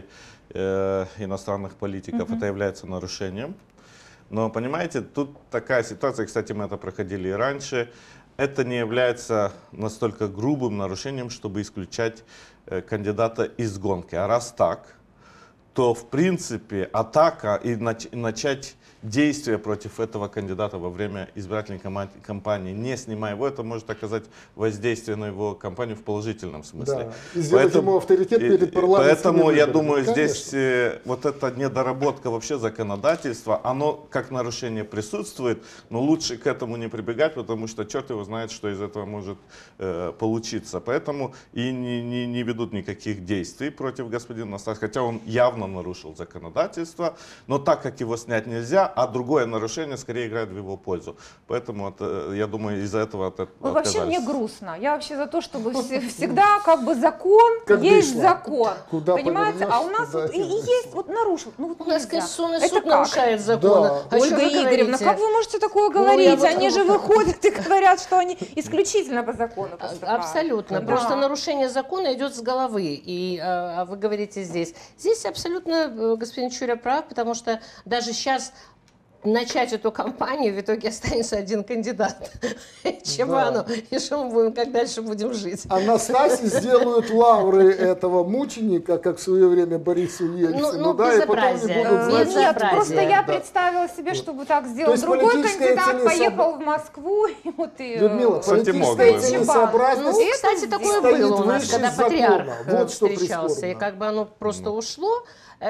э, иностранных политиков, mm-hmm. это является нарушением. Но, понимаете, тут такая ситуация, кстати, мы это проходили и раньше, это не является настолько грубым нарушением, чтобы исключать э, кандидата из гонки. А раз так, то, в принципе, атака и нач- начать действия против этого кандидата во время избирательной кампании, не снимая его, это может оказать воздействие на его кампанию в положительном смысле. Да. И сделать поэтому, ему авторитет перед парламентом. Поэтому, я думаю, конечно. Здесь э, вот эта недоработка вообще законодательства, оно как нарушение присутствует, но лучше к этому не прибегать, потому что черт его знает, что из этого может э, получиться. Поэтому и не, не, не ведут никаких действий против господина Настасьева, хотя он явно нарушил законодательство, но так как его снять нельзя, а другое нарушение скорее играет в его пользу. Поэтому это, я думаю, из-за этого от, ну, вообще мне грустно. Я вообще за то, чтобы всегда как бы закон как есть дышла. закон. Куда понимаете? А у нас вот и, и есть, вот нарушил. Ну, вот у нас Конституционный это суд как? нарушает закон. Да. А Ольга Игоревна, как вы можете такое говорить? Ну, Они вот... же выходят и говорят, что они исключительно по закону поступают. Абсолютно. Да. Просто нарушение закона идет с головы. И а, вы говорите здесь. Здесь абсолютно господин Чуря прав, потому что даже сейчас начать эту кампанию, в итоге останется один кандидат. Чебану. Да. И что мы будем, как дальше будем жить? А Настасье сделают лавры этого мученика, как в свое время Борису Ельцину. Ну, ну да, и потом не будут Нет, значит, просто да. я представила себе, чтобы так сделал другой кандидат, целесоб... поехал в Москву, и вот и... Людмила, политическая целесообразность... Ну, кстати, такое было у нас, когда патриарх вот встречался, и как бы оно просто ушло.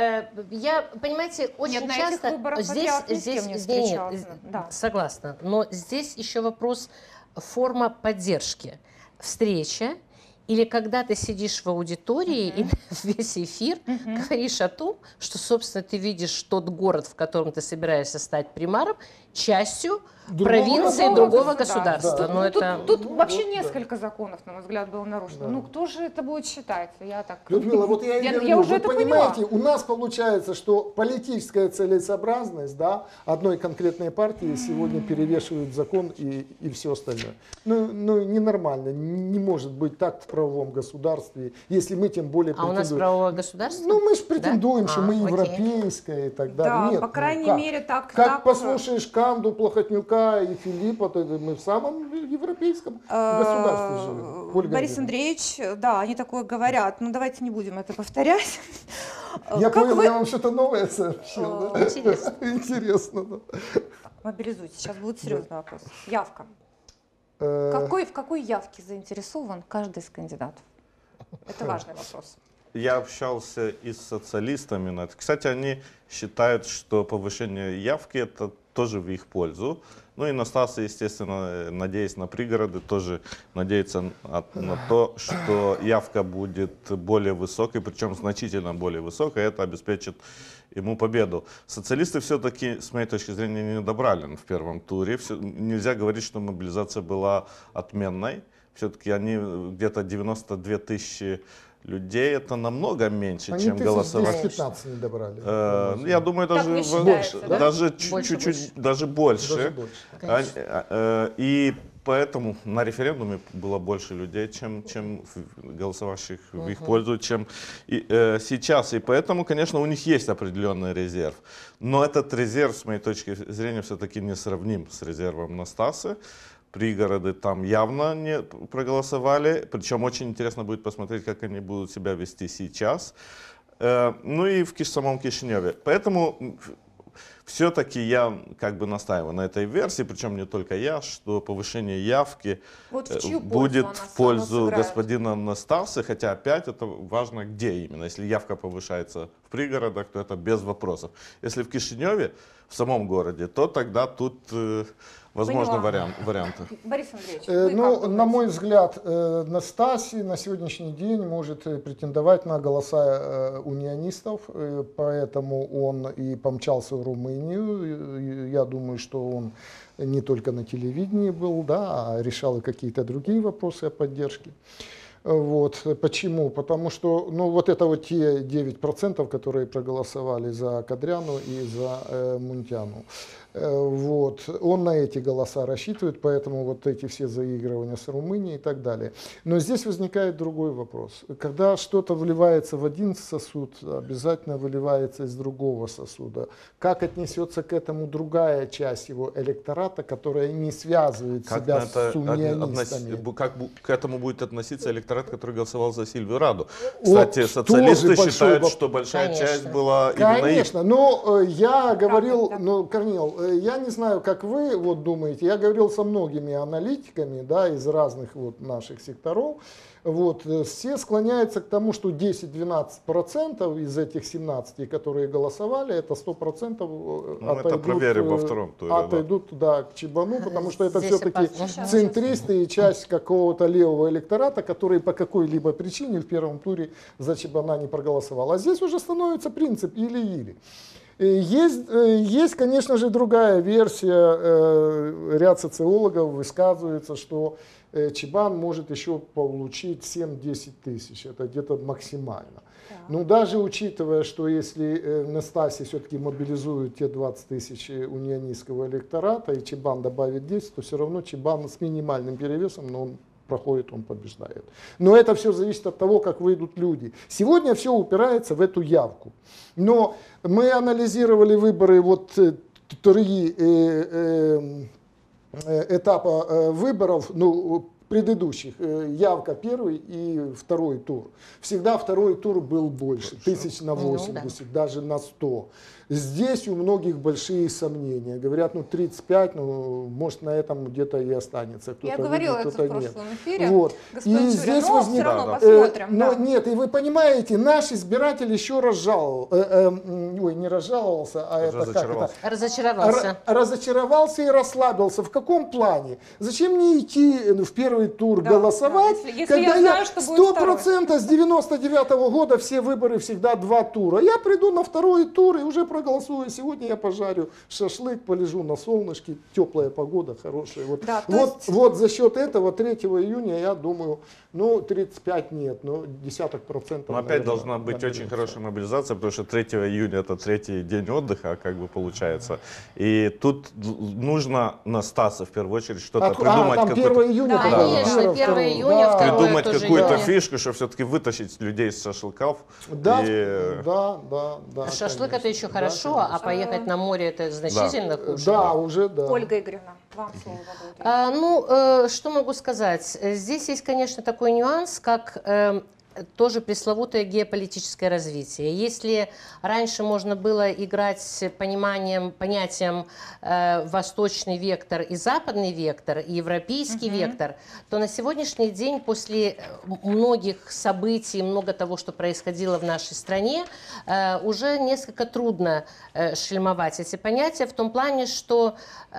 Я, понимаете, очень нет, часто здесь, здесь не нет, да. Согласна, но здесь еще вопрос форма поддержки, встреча или когда ты сидишь в аудитории uh-huh. и весь эфир uh-huh. говоришь о том, что, собственно, ты видишь тот город, в котором ты собираешься стать примаром, частью другого провинции другого, другого государства. Да. Но ну, это... Тут, тут вообще несколько законов, на мой взгляд, было нарушено. Да. Ну, кто же это будет считать? Я так... Людмила, вот я и я, говорю, я уже вы это понимаете, поняла. у нас получается, что политическая целесообразность, да, одной конкретной партии сегодня перевешивает закон и, и все остальное. Ну, ну, ненормально, не может быть так в правовом государстве, если мы тем более претендуем. А у нас правовое государство? Ну, мы же претендуем, да? что а, мы окей. европейское и так далее. Да, Нет, по крайней ну, мере, так... Как так... послушаешь Канду, Плохотнюка и Филиппа, то мы в самом европейском государстве живем. Ольга Борис Андреевич, да, они такое говорят, но давайте не будем это повторять. Я как понял, вы... я вам что-то новое сообщил. Да? Интересно. Интересно, да. Мобилизуйте, сейчас будет серьезный вопрос. Явка. Какой, в какой явке заинтересован каждый из кандидатов? Это важный вопрос. Я общался и с социалистами. Кстати, они считают, что повышение явки это тоже в их пользу. Ну и Настасья, естественно, надеясь на пригороды, тоже надеется на, на то, что явка будет более высокой, причем значительно более высокой, и это обеспечит ему победу. Социалисты все-таки, с моей точки зрения, не добрали в первом туре. Все, нельзя говорить, что мобилизация была отменной. Все-таки они где-то девяносто две тысячи людей, это намного меньше, они чем голосовать. пятнадцать не добрали. Э, я думаю, даже больше, в, да? даже чуть-чуть, даже больше. Даже больше. А, э, и поэтому на референдуме было больше людей, чем, чем голосовавших uh-huh. в их пользу, чем и, э, сейчас. И поэтому, конечно, у них есть определенный резерв. Но этот резерв, с моей точки зрения, все-таки не сравним с резервом Настасьи. Пригороды там явно не проголосовали, причем очень интересно будет посмотреть, как они будут себя вести сейчас. Ну и в самом Кишиневе. Поэтому все-таки я как бы настаиваю на этой версии, причем не только я, что повышение явки вот в будет в пользу господина Настасьи, хотя опять это важно где именно. Если явка повышается в пригородах, то это без вопросов. Если в Кишиневе, в самом городе, то тогда тут... Возможны вариант, варианты. Борис Андреевич, э, ну, на мой взгляд, э, Настасья на сегодняшний день может претендовать на голоса э, унионистов, э, поэтому он и помчался в Румынию. Я думаю, что он не только на телевидении был, да, а решал и какие-то другие вопросы о поддержке. Вот. Почему? Потому что ну, вот это вот те девять процентов, которые проголосовали за Кадряну и за э, Мунтяну. Вот. Он на эти голоса рассчитывает, поэтому вот эти все заигрывания с Румынией и так далее. Но здесь возникает другой вопрос. Когда что-то вливается в один сосуд, обязательно выливается из другого сосуда. Как отнесется к этому другая часть его электората, которая не связывает как себя это с унионистами? Относ... Как к этому будет относиться электорат, который голосовал за Сильвию Раду? Кстати, вот социалисты считают, вопрос. Что большая Конечно. Часть была именно Конечно, но я говорил, ну, Корнил, я не знаю, как вы вот думаете, я говорил со многими аналитиками, да, из разных вот наших секторов, вот, все склоняются к тому, что десять-двенадцать процентов из этих семнадцати, которые голосовали, это сто процентов ну, отойдут, это во втором туре, отойдут да. Да, к Чебану, потому что это все-таки центристы и часть какого-то левого электората, который по какой-либо причине в первом туре за Чебана не проголосовал. А здесь уже становится принцип или-или. Есть, есть, конечно же, другая версия. Ряд социологов высказывается, что Чебан может еще получить семь-десять тысяч. Это где-то максимально. Да. Но даже учитывая, что если Настасья все-таки мобилизует те двадцать тысяч унионистского электората, и Чебан добавит десять, то все равно Чебан с минимальным перевесом, но он проходит, он побеждает. Но это все зависит от того, как выйдут люди. Сегодня все упирается в эту явку. Но мы анализировали выборы, вот три э, э, этапа выборов, ну, предыдущих, явка первый и второй тур. Всегда второй тур был больше, тысяч на восемьдесят, ну, да. Даже на сто. Здесь у многих большие сомнения. Говорят, ну тридцать пять, ну может на этом где-то и останется. Я говорила это в прошлом нет. эфире, вот. господин И Чурин, здесь но возник... все равно да, посмотрим. Э, да. Но нет, и вы понимаете, наш избиратель еще разжаловал, э, э, ой, не разжаловался, а это разочаровался. как это? Разочаровался. Разочаровался и расслабился. В каком плане? Зачем мне идти в первый тур да, голосовать, да. Если, если когда я знаю, что сто процентов с девяносто девятого года все выборы всегда два тура. Я приду на второй тур и уже проголосую. Сегодня я пожарю шашлык, полежу на солнышке, теплая погода, хорошая. Вот, да, вот, есть... вот за счет этого третьего июня я думаю, ну тридцать пять нет, ну десяток процентов. Но опять наверное, должна быть наберется. Очень хорошая мобилизация, потому что третьего июня это третий день отдыха, как бы получается. И тут нужно на Стаса в первую очередь что-то а, придумать. А, там первого июня. Да, конечно, первого июня, да. Придумать какую-то фишку, чтобы все-таки вытащить людей с шашлыков. Да, и... да, да, да. Шашлык это еще хорошо, да, а поехать на море это значительно да. хуже. Да, уже да. Ольга Игоревна, вам слово. А, ну, э, что могу сказать? Здесь есть, конечно, такой нюанс, как э, тоже пресловутое геополитическое развитие. Если раньше можно было играть с пониманием, понятием э, восточный вектор и западный вектор, и европейский uh-huh. вектор, то на сегодняшний день после многих событий, много того, что происходило в нашей стране, э, уже несколько трудно э, шельмовать эти понятия в том плане, что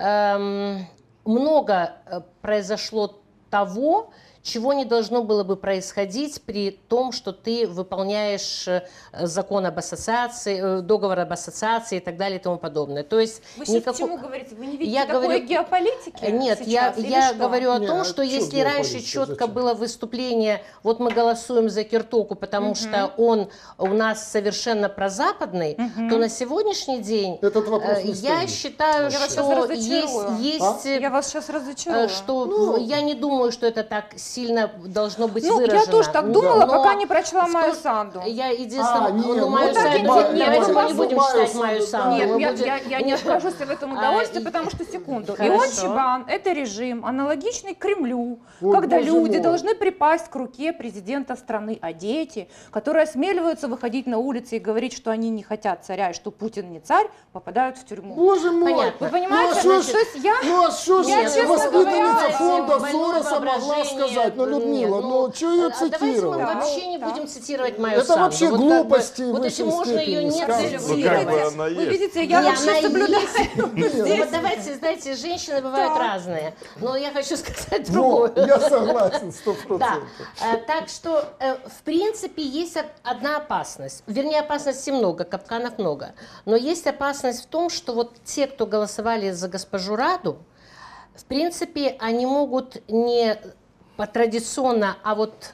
э, много произошло того, чего не должно было бы происходить при том, что ты выполняешь закон об ассоциации, договор об ассоциации и так далее и тому подобное. То есть вы сейчас никакой... к чему говорите? Вы не видите я такой говорю... геополитики Нет, сейчас, я, я говорю о не, том, а что что если раньше четко зачем? было выступление, вот мы голосуем за Киртоку, потому угу. что он у нас совершенно прозападный, угу. то на сегодняшний день Этот вопрос не я стоит. считаю, я что есть... есть а? Я вас сейчас разочарую. Что ну, я не думаю, что это так сильно должно быть ну, выражено. Я тоже так но, думала, но пока не прочла Маю то, Санду. Я единственное, а, нет, ну, Маю ну, Санду, нет, нет, давайте мы не будем Маю читать Маю Санду. Нет, я, будем... я, я не откажусь в этом удовольствии, а, потому что, секунду, хорошо. Ион Чибан – это режим, аналогичный Кремлю, Ой, когда люди мой. должны припасть к руке президента страны, а дети, которые осмеливаются выходить на улицы и говорить, что они не хотят царя, и что Путин не царь, попадают в тюрьму. Боже мой! Понятно. Вы понимаете, ну, что, что есть я... Ну, а что я, же воспитанница фонда Сороса могла сказать? сказать? Ну, Людмила, нет, ну, ну что ее а цитировать? Давайте мы да, вообще не да. будем цитировать Маю Санду. Это вообще вот глупости как бы, в вот если можно ее не Ну, как бы она Вы есть. видите, я Не, вообще она соблюдаю. Ну, вот давайте, знаете, женщины бывают Да. разные, но я хочу сказать Во, другое. я согласен, сто Да, процентов. э, так что, э, в принципе, есть од- одна опасность. Вернее, опасностей много, капканов много. Но есть опасность в том, что вот те, кто голосовали за госпожу Раду, в принципе, они могут не по традиционно, а вот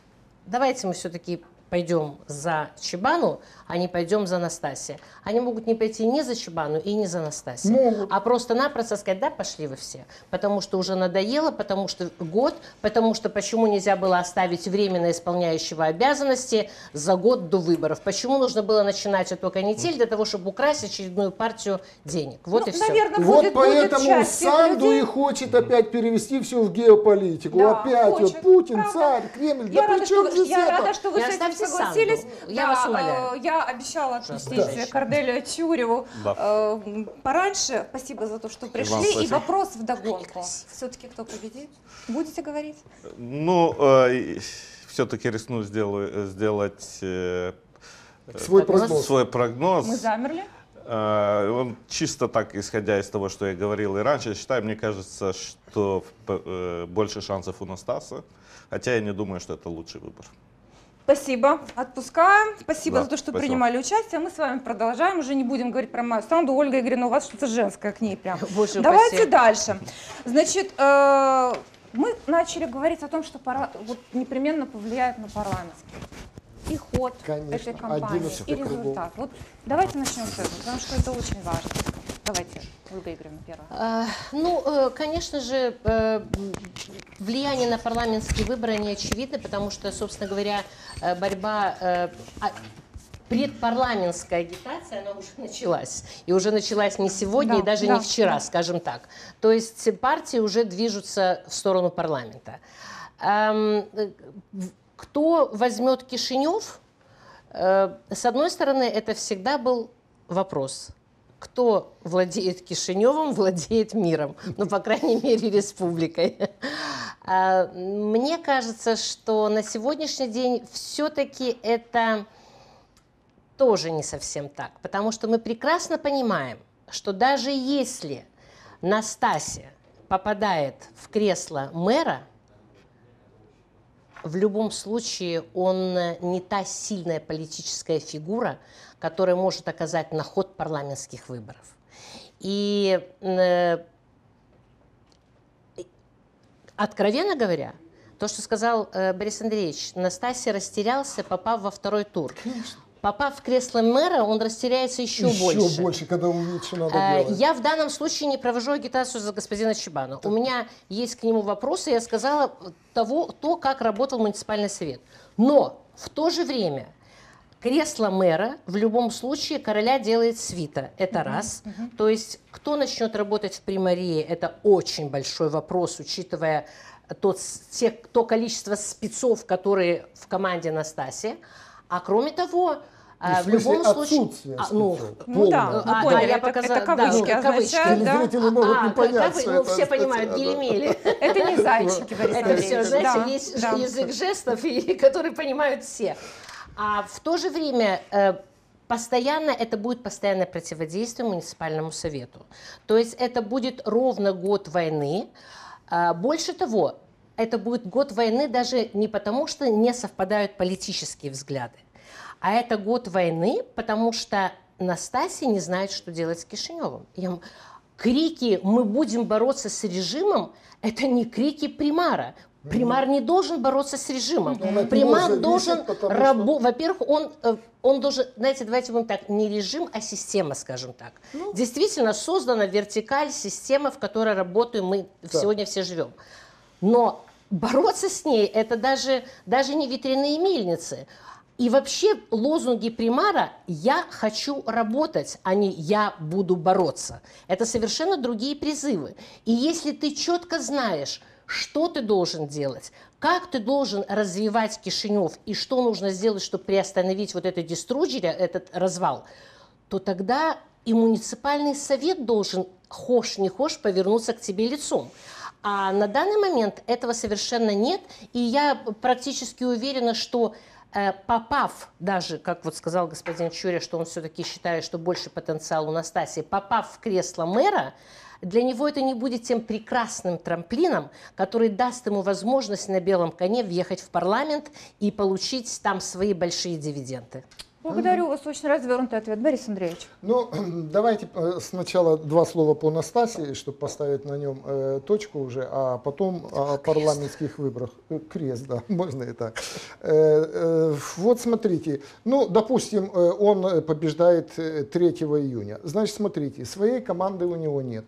давайте мы все-таки пойдем за Чебану, а не пойдем за Настасьей. Они могут не пойти ни за Чебану и не за Настасьей, могут. а просто-напросто сказать, да, пошли вы все, потому что уже надоело, потому что год, потому что почему нельзя было оставить временно исполняющего обязанности за год до выборов, почему нужно было начинать эту канитель для того, чтобы украсть очередную партию денег. Вот Ну, и все. наверное, Вот будет, поэтому будет часть тех Санду людей. и хочет опять перевести все в геополитику. Да, опять хочет, вот Путин, правда. царь, Кремль. Я, Да рада, при что, чем вы- здесь я это? рада, что вы И с этим оставьте согласились. Санду. Я вас умоляю. э, я обещала отпустить Да. Корделию Тюреву Да. э, пораньше. Спасибо за то, что вам пришли. И спасибо. вопрос вдогонку. Все-таки кто победит? Будете говорить? Ну, э, все-таки рискну сделаю, сделать э, Свой Прогноз? прогноз. свой прогноз. Мы замерли. Э, Он чисто так, исходя из того, что я говорил и раньше, считаю, мне кажется, что э, больше шансов у Настаса, хотя я не думаю, что это лучший выбор. Спасибо, отпускаем. Спасибо Да, за то, что спасибо. принимали участие. Мы с вами продолжаем. Уже не будем говорить про мою Санду. Ольга Игоревна, у вас что-то женское к ней прям. Боже Давайте упаси. дальше. Значит, э, мы начали говорить о том, что пара, вот, непременно повлияет на парламентский. И ход Конечно, этой кампании, одиннадцать и округов. результат. Вот давайте начнем с этого, потому что это очень важно. Давайте, Ольга Игоревна, первая. А, Ну, э, конечно же, э, влияние на парламентские выборы не очевидно, потому что, собственно говоря, э, борьба, э, а- предпарламентская агитация, она уже началась. И уже началась не сегодня, Да, и даже да, не вчера, да. скажем так. То есть партии уже движутся в сторону парламента. Эм, э, в- Кто возьмет Кишинев? Э, С одной стороны, это всегда был вопрос. Кто владеет Кишиневым, владеет миром. Ну, по крайней мере, республикой. А, Мне кажется, что на сегодняшний день все-таки это тоже не совсем так. Потому что мы прекрасно понимаем, что даже если Настасья попадает в кресло мэра, в любом случае он не та сильная политическая фигура, которая может оказать на ход парламентских выборов. И, э, откровенно говоря, то, что сказал э, Борис Андреевич, Настасья растерялся, попав во второй тур. Попав в кресло мэра, он растеряется еще, Еще больше. больше, когда увидит, что надо Э, делать. Я в данном случае не провожу агитацию за господина Чебана. У меня есть к нему вопросы, я сказала того, то, как работал муниципальный совет. Но в то же время кресло мэра в любом случае короля делает свита. Это раз. То есть кто начнет работать в примарии, это очень большой вопрос, учитывая тот, те, то количество спецов, которые в команде Настасьи. А кроме того, а, в в любом смысле случае... отсутствие а, ну, спецов. Ну да, Полное. мы а, поняли, да, я это, показала- это кавычки да, ну, означают, да? Зрители могут А, не понять, как что вы- ну, это все специально, понимают, да. гелемели. Это не зайчики, Борис Это Андреевич. все, знаете, Да, есть да. язык жестов, и, который понимают все. А в то же время э, постоянно это будет постоянное противодействие муниципальному совету. То есть это будет ровно год войны. А, больше того, это будет год войны даже не потому, что не совпадают политические взгляды, а это год войны, потому что Настасья не знает, что делать с Кишиневым. Я- Крики «мы будем бороться с режимом» — это не крики примара. Примар не должен бороться с режимом. Он от него Примар зависит, должен потому работать. Во-первых, он, э, он должен, знаете, давайте будем так, не режим, а система, скажем так. Действительно создана вертикаль, система, в которой работаем мы сегодня все живем. Но бороться с ней — это даже, даже не ветряные мельницы. И вообще лозунги примара «я хочу работать», а не «я буду бороться». Это совершенно другие призывы. И если ты четко знаешь, что ты должен делать, как ты должен развивать Кишинев и что нужно сделать, чтобы приостановить вот это деструджере, этот развал, то тогда и муниципальный совет должен, хошь не хошь, повернуться к тебе лицом. А на данный момент этого совершенно нет, и я практически уверена, что э, попав, даже, как вот сказал господин Чуря, что он все-таки считает, что больше потенциал у Настасьи, попав в кресло мэра, для него это не будет тем прекрасным трамплином, который даст ему возможность на белом коне въехать в парламент и получить там свои большие дивиденды. Благодарю вас, очень развернутый ответ, Борис Андреевич. Ну, давайте сначала два слова по Настасии, чтобы поставить на нем э, точку уже, а потом о парламентских выборах. Крест, да, можно и так. Э, э, вот смотрите, ну, допустим, он побеждает третьего июня. Значит, смотрите, своей команды у него нет.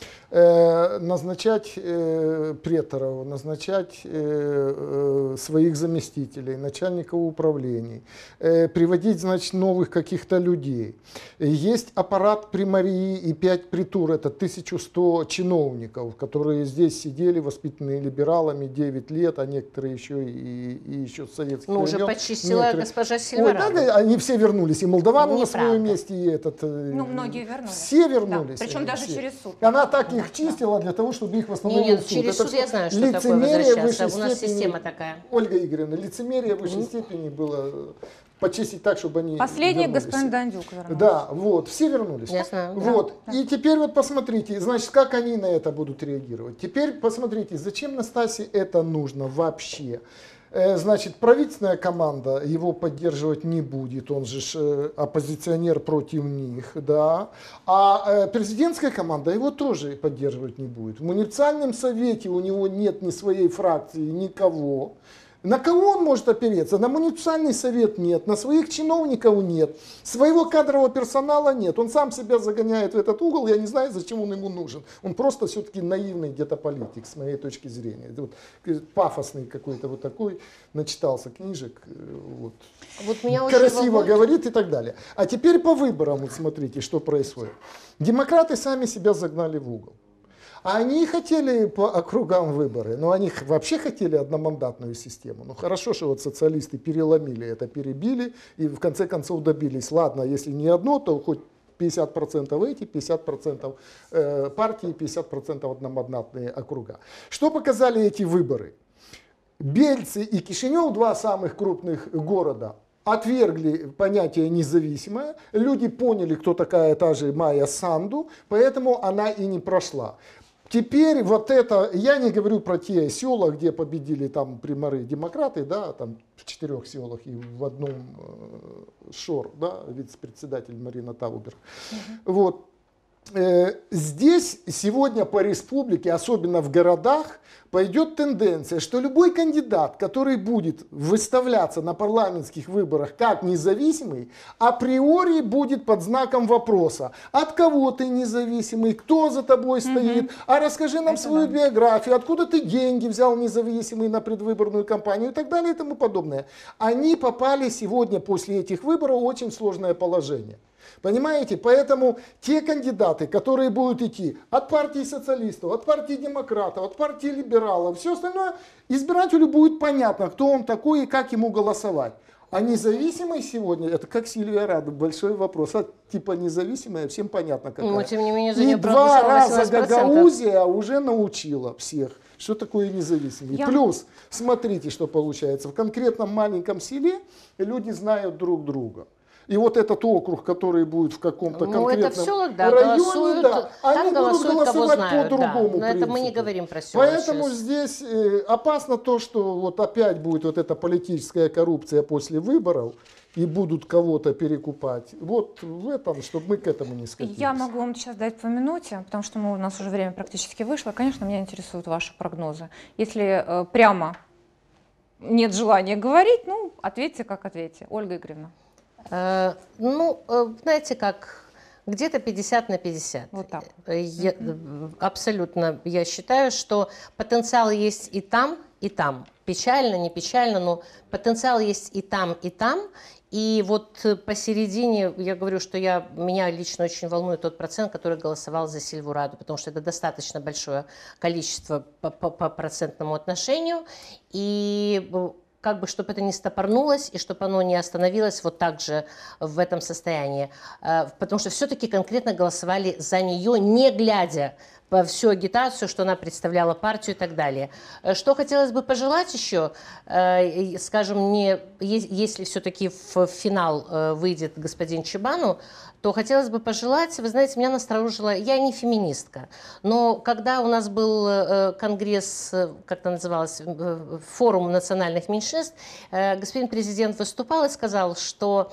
Назначать э, преторов, назначать э, э, своих заместителей, начальников управлений, э, приводить, значит, новых каких-то людей. Есть аппарат примарии и пять притур, это тысяча сто чиновников, которые здесь сидели, воспитанные либералами девять лет, а некоторые еще и, и еще с советских Ну, уже времен. почистила Некоторые... госпожа Сильварадзе. Ой, да, они все вернулись, и молдаваны на Неправда. своем месте, и этот... Ну, многие вернулись. Все вернулись. Да, причем даже все. через суд. Она так их чистила для того, чтобы их восстановил Нет, суд. через Это суд я знаю, что такое лицемерие возвращаться. высшей У нас степени. система такая. Ольга Игоревна, лицемерие высшей степени было почистить так, чтобы они Последний вернулись. господин Дандюк вернулся. Да, вот, все вернулись. Я знаю, Вот. да. И теперь вот посмотрите, значит, как они на это будут реагировать. Теперь посмотрите, зачем Настасье это нужно вообще. Значит, правительственная команда его поддерживать не будет, он же э, оппозиционер против них, да. А э, президентская команда его тоже поддерживать не будет. В муниципальном совете у него нет ни своей фракции, никого. На кого он может опереться? На муниципальный совет нет, на своих чиновников нет, своего кадрового персонала нет. Он сам себя загоняет в этот угол, я не знаю, зачем он ему нужен. Он просто все-таки наивный где-то политик, с моей точки зрения. Вот, пафосный какой-то вот такой, начитался книжек, вот, Вот меня очень красиво волнует... говорит и так далее. А теперь по выборам, вот смотрите, что происходит. Демократы сами себя загнали в угол. А они хотели по округам выборы, но они вообще хотели одномандатную систему. Ну хорошо, что вот социалисты переломили это, перебили и в конце концов добились. Ладно, если не одно, то хоть пятьдесят процентов эти, пятьдесят процентов э, партии, пятьдесят процентов одномандатные округа. Что показали эти выборы? Бельцы и Кишинев, два самых крупных города, отвергли понятие независимое, люди поняли, кто такая та же Майя Санду, поэтому она и не прошла. Теперь вот это, я не говорю про те села, где победили там примары демократы, да, там в четырех селах и в одном э, Шор, да, вице-председатель Марина Таубер. Mm-hmm. Вот. Э, здесь сегодня по республике, особенно в городах, пойдет тенденция, что любой кандидат, который будет выставляться на парламентских выборах как независимый, априори будет под знаком вопроса. От кого ты независимый, кто за тобой стоит, mm-hmm. а расскажи нам Это свою да. биографию, откуда ты деньги взял независимый на предвыборную кампанию и так далее и тому подобное. Они попали сегодня после этих выборов в очень сложное положение. Понимаете? Поэтому те кандидаты, которые будут идти от партии социалистов, от партии демократов, от партии либералов, все остальное, избирателю будет понятно, кто он такой и как ему голосовать. А независимый сегодня, это как Сильвия Рада, большой вопрос. А типа независимая, всем понятно какая. Но тем не менее, за и нее два раза восемнадцать процентов. Гагаузия уже научила всех, что такое независимый. Я... Плюс, смотрите, что получается. В конкретном маленьком селе люди знают друг друга. И вот этот округ, который будет в каком-то ну, конкретном это в селах, да, районе, голосуют, да, они там будут голосуют, голосовать кого знают, по другому да. Но принципу. это мы не говорим про села Поэтому сейчас. здесь э, опасно то, что вот опять будет вот эта политическая коррупция после выборов, и будут кого-то перекупать. Вот в этом, чтобы мы к этому не скатились. Я могу вам сейчас дать по минуте, потому что мы, у нас уже время практически вышло. Конечно, меня интересуют ваши прогнозы. Если э, прямо нет желания говорить, ну, ответьте, как ответьте. Ольга Игоревна. Э, ну, э, знаете как, где-то пятьдесят на пятьдесят. Вот так. Я, mm-hmm. Абсолютно я считаю, что потенциал есть и там, и там. Печально, не печально, но потенциал есть и там, и там. И вот посередине, я говорю, что я, меня лично очень волнует тот процент, который голосовал за Сильвараду, потому что это достаточно большое количество по, по, по процентному отношению. И как бы, чтобы это не стопорнулось и чтобы оно не остановилось вот так же в этом состоянии. Потому что все-таки конкретно голосовали за нее, не глядя по всю агитацию, что она представляла партию и так далее. Что хотелось бы пожелать еще, скажем, не, если все-таки в финал выйдет господин Чебану, то хотелось бы пожелать, вы знаете, меня насторожило, я не феминистка, но когда у нас был э, конгресс, э, как это называлось, э, форум национальных меньшинств, э, господин президент выступал и сказал, что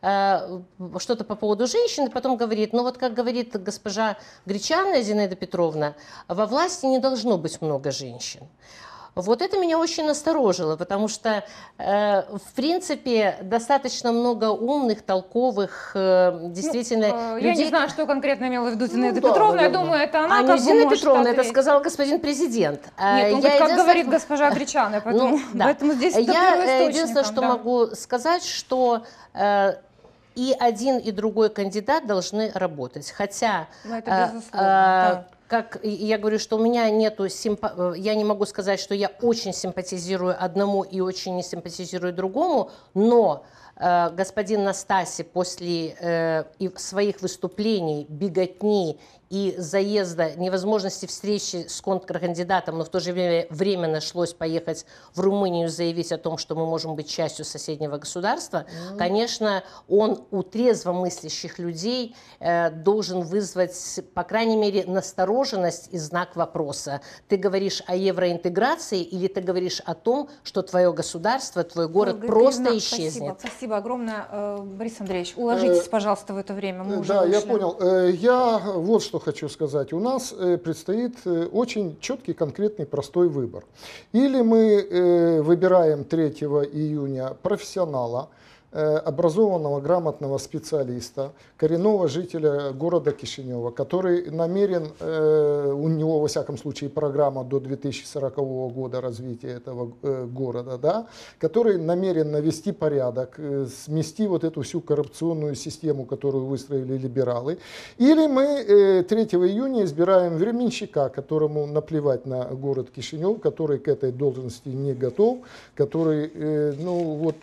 э, что-то по поводу женщин, и потом говорит, ну вот как говорит госпожа Гречаная Зинаида Петровна, во власти не должно быть много женщин. Вот это меня очень насторожило, потому что, э, в принципе, достаточно много умных, толковых, э, действительно, ну, э, людей... Я не знаю, что конкретно имела в виду Зинаида ну, Петровна, да, я думаю, это она А как не Зинаида может Петровна, это ответить. сказал господин президент. Нет, он я говорит, как говорит госпожа Гречаная, поэтому, ну, да. поэтому здесь это Я единственное, что да. могу сказать, что э, и один, и другой кандидат должны работать. Хотя... Ну, это э, безусловно, э, да. Как я говорю, что у меня нету симпа... я не могу сказать, что я очень симпатизирую одному и очень не симпатизирую другому, но э, господин Настаси после э, своих выступлений, беготни и заезда, невозможности встречи с контркандидатом, но в то же время, время нашлось поехать в Румынию, заявить о том, что мы можем быть частью соседнего государства, mm-hmm. конечно, он у трезвомыслящих людей э, должен вызвать, по крайней мере, настороженность и знак вопроса. Ты говоришь о евроинтеграции или ты говоришь о том, что твое государство, твой город Ольга просто Игоревна, исчезнет? Спасибо, спасибо огромное. Борис Андреевич, уложитесь, пожалуйста, в это время. Мы уже да, вышли. я понял. Я вот что хочу сказать. У нас предстоит очень четкий, конкретный, простой выбор. Или мы выбираем третьего июня профессионала, образованного, грамотного специалиста, коренного жителя города Кишинева, который намерен, у него, во всяком случае, программа до две тысячи сорокового года развития этого города, да, который намерен навести порядок, смести вот эту всю коррупционную систему, которую выстроили либералы. Или мы третьего июня избираем временщика, которому наплевать на город Кишинев, который к этой должности не готов, который, ну вот,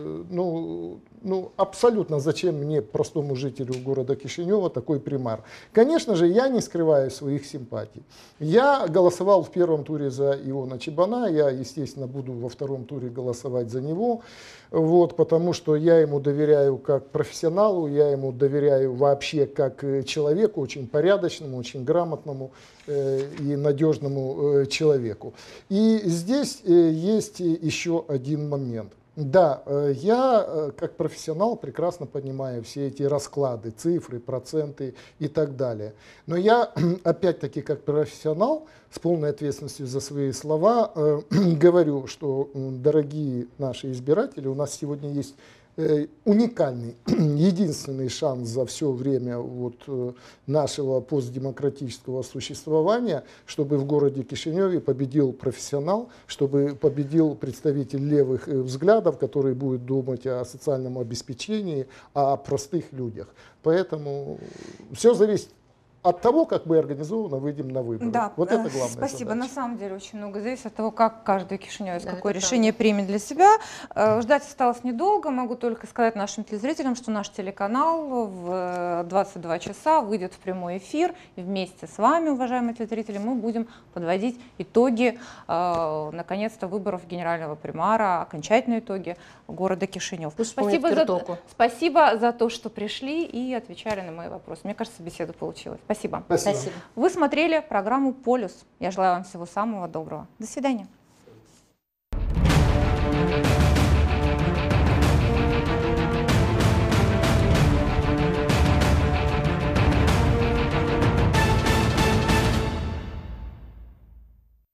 ну, Ну, абсолютно зачем мне, простому жителю города Кишинева, такой примар? Конечно же, я не скрываю своих симпатий. Я голосовал в первом туре за Иона Чебана, я, естественно, буду во втором туре голосовать за него, вот, потому что я ему доверяю как профессионалу, я ему доверяю вообще как человеку, очень порядочному, очень грамотному э, и надежному э, человеку. И здесь э, есть еще один момент. Да, я как профессионал прекрасно понимаю все эти расклады, цифры, проценты и так далее. Но я, опять-таки, как профессионал, с полной ответственностью за свои слова, э, говорю, что, дорогие наши избиратели, у нас сегодня есть уникальный, единственный шанс за все время вот нашего постдемократического существования, чтобы в городе Кишиневе победил профессионал, чтобы победил представитель левых взглядов, который будет думать о социальном обеспечении, о простых людях. Поэтому все зависит от того, как мы организованно выйдем на выборы. Да, вот это главное. Спасибо. Задача. На самом деле очень много зависит от того, как каждый кишиневец да, какое решение правда. примет для себя. Ждать осталось недолго. Могу только сказать нашим телезрителям, что наш телеканал в двадцать два часа выйдет в прямой эфир. И вместе с вами, уважаемые телезрители, мы будем подводить итоги, наконец-то, выборов генерального примара, окончательные итоги города Кишинев. Спасибо за, спасибо за то, что пришли и отвечали на мои вопросы. Мне кажется, беседа получилась. Спасибо. Спасибо. Спасибо. Вы смотрели программу «Полюс». Я желаю вам всего самого доброго. До свидания.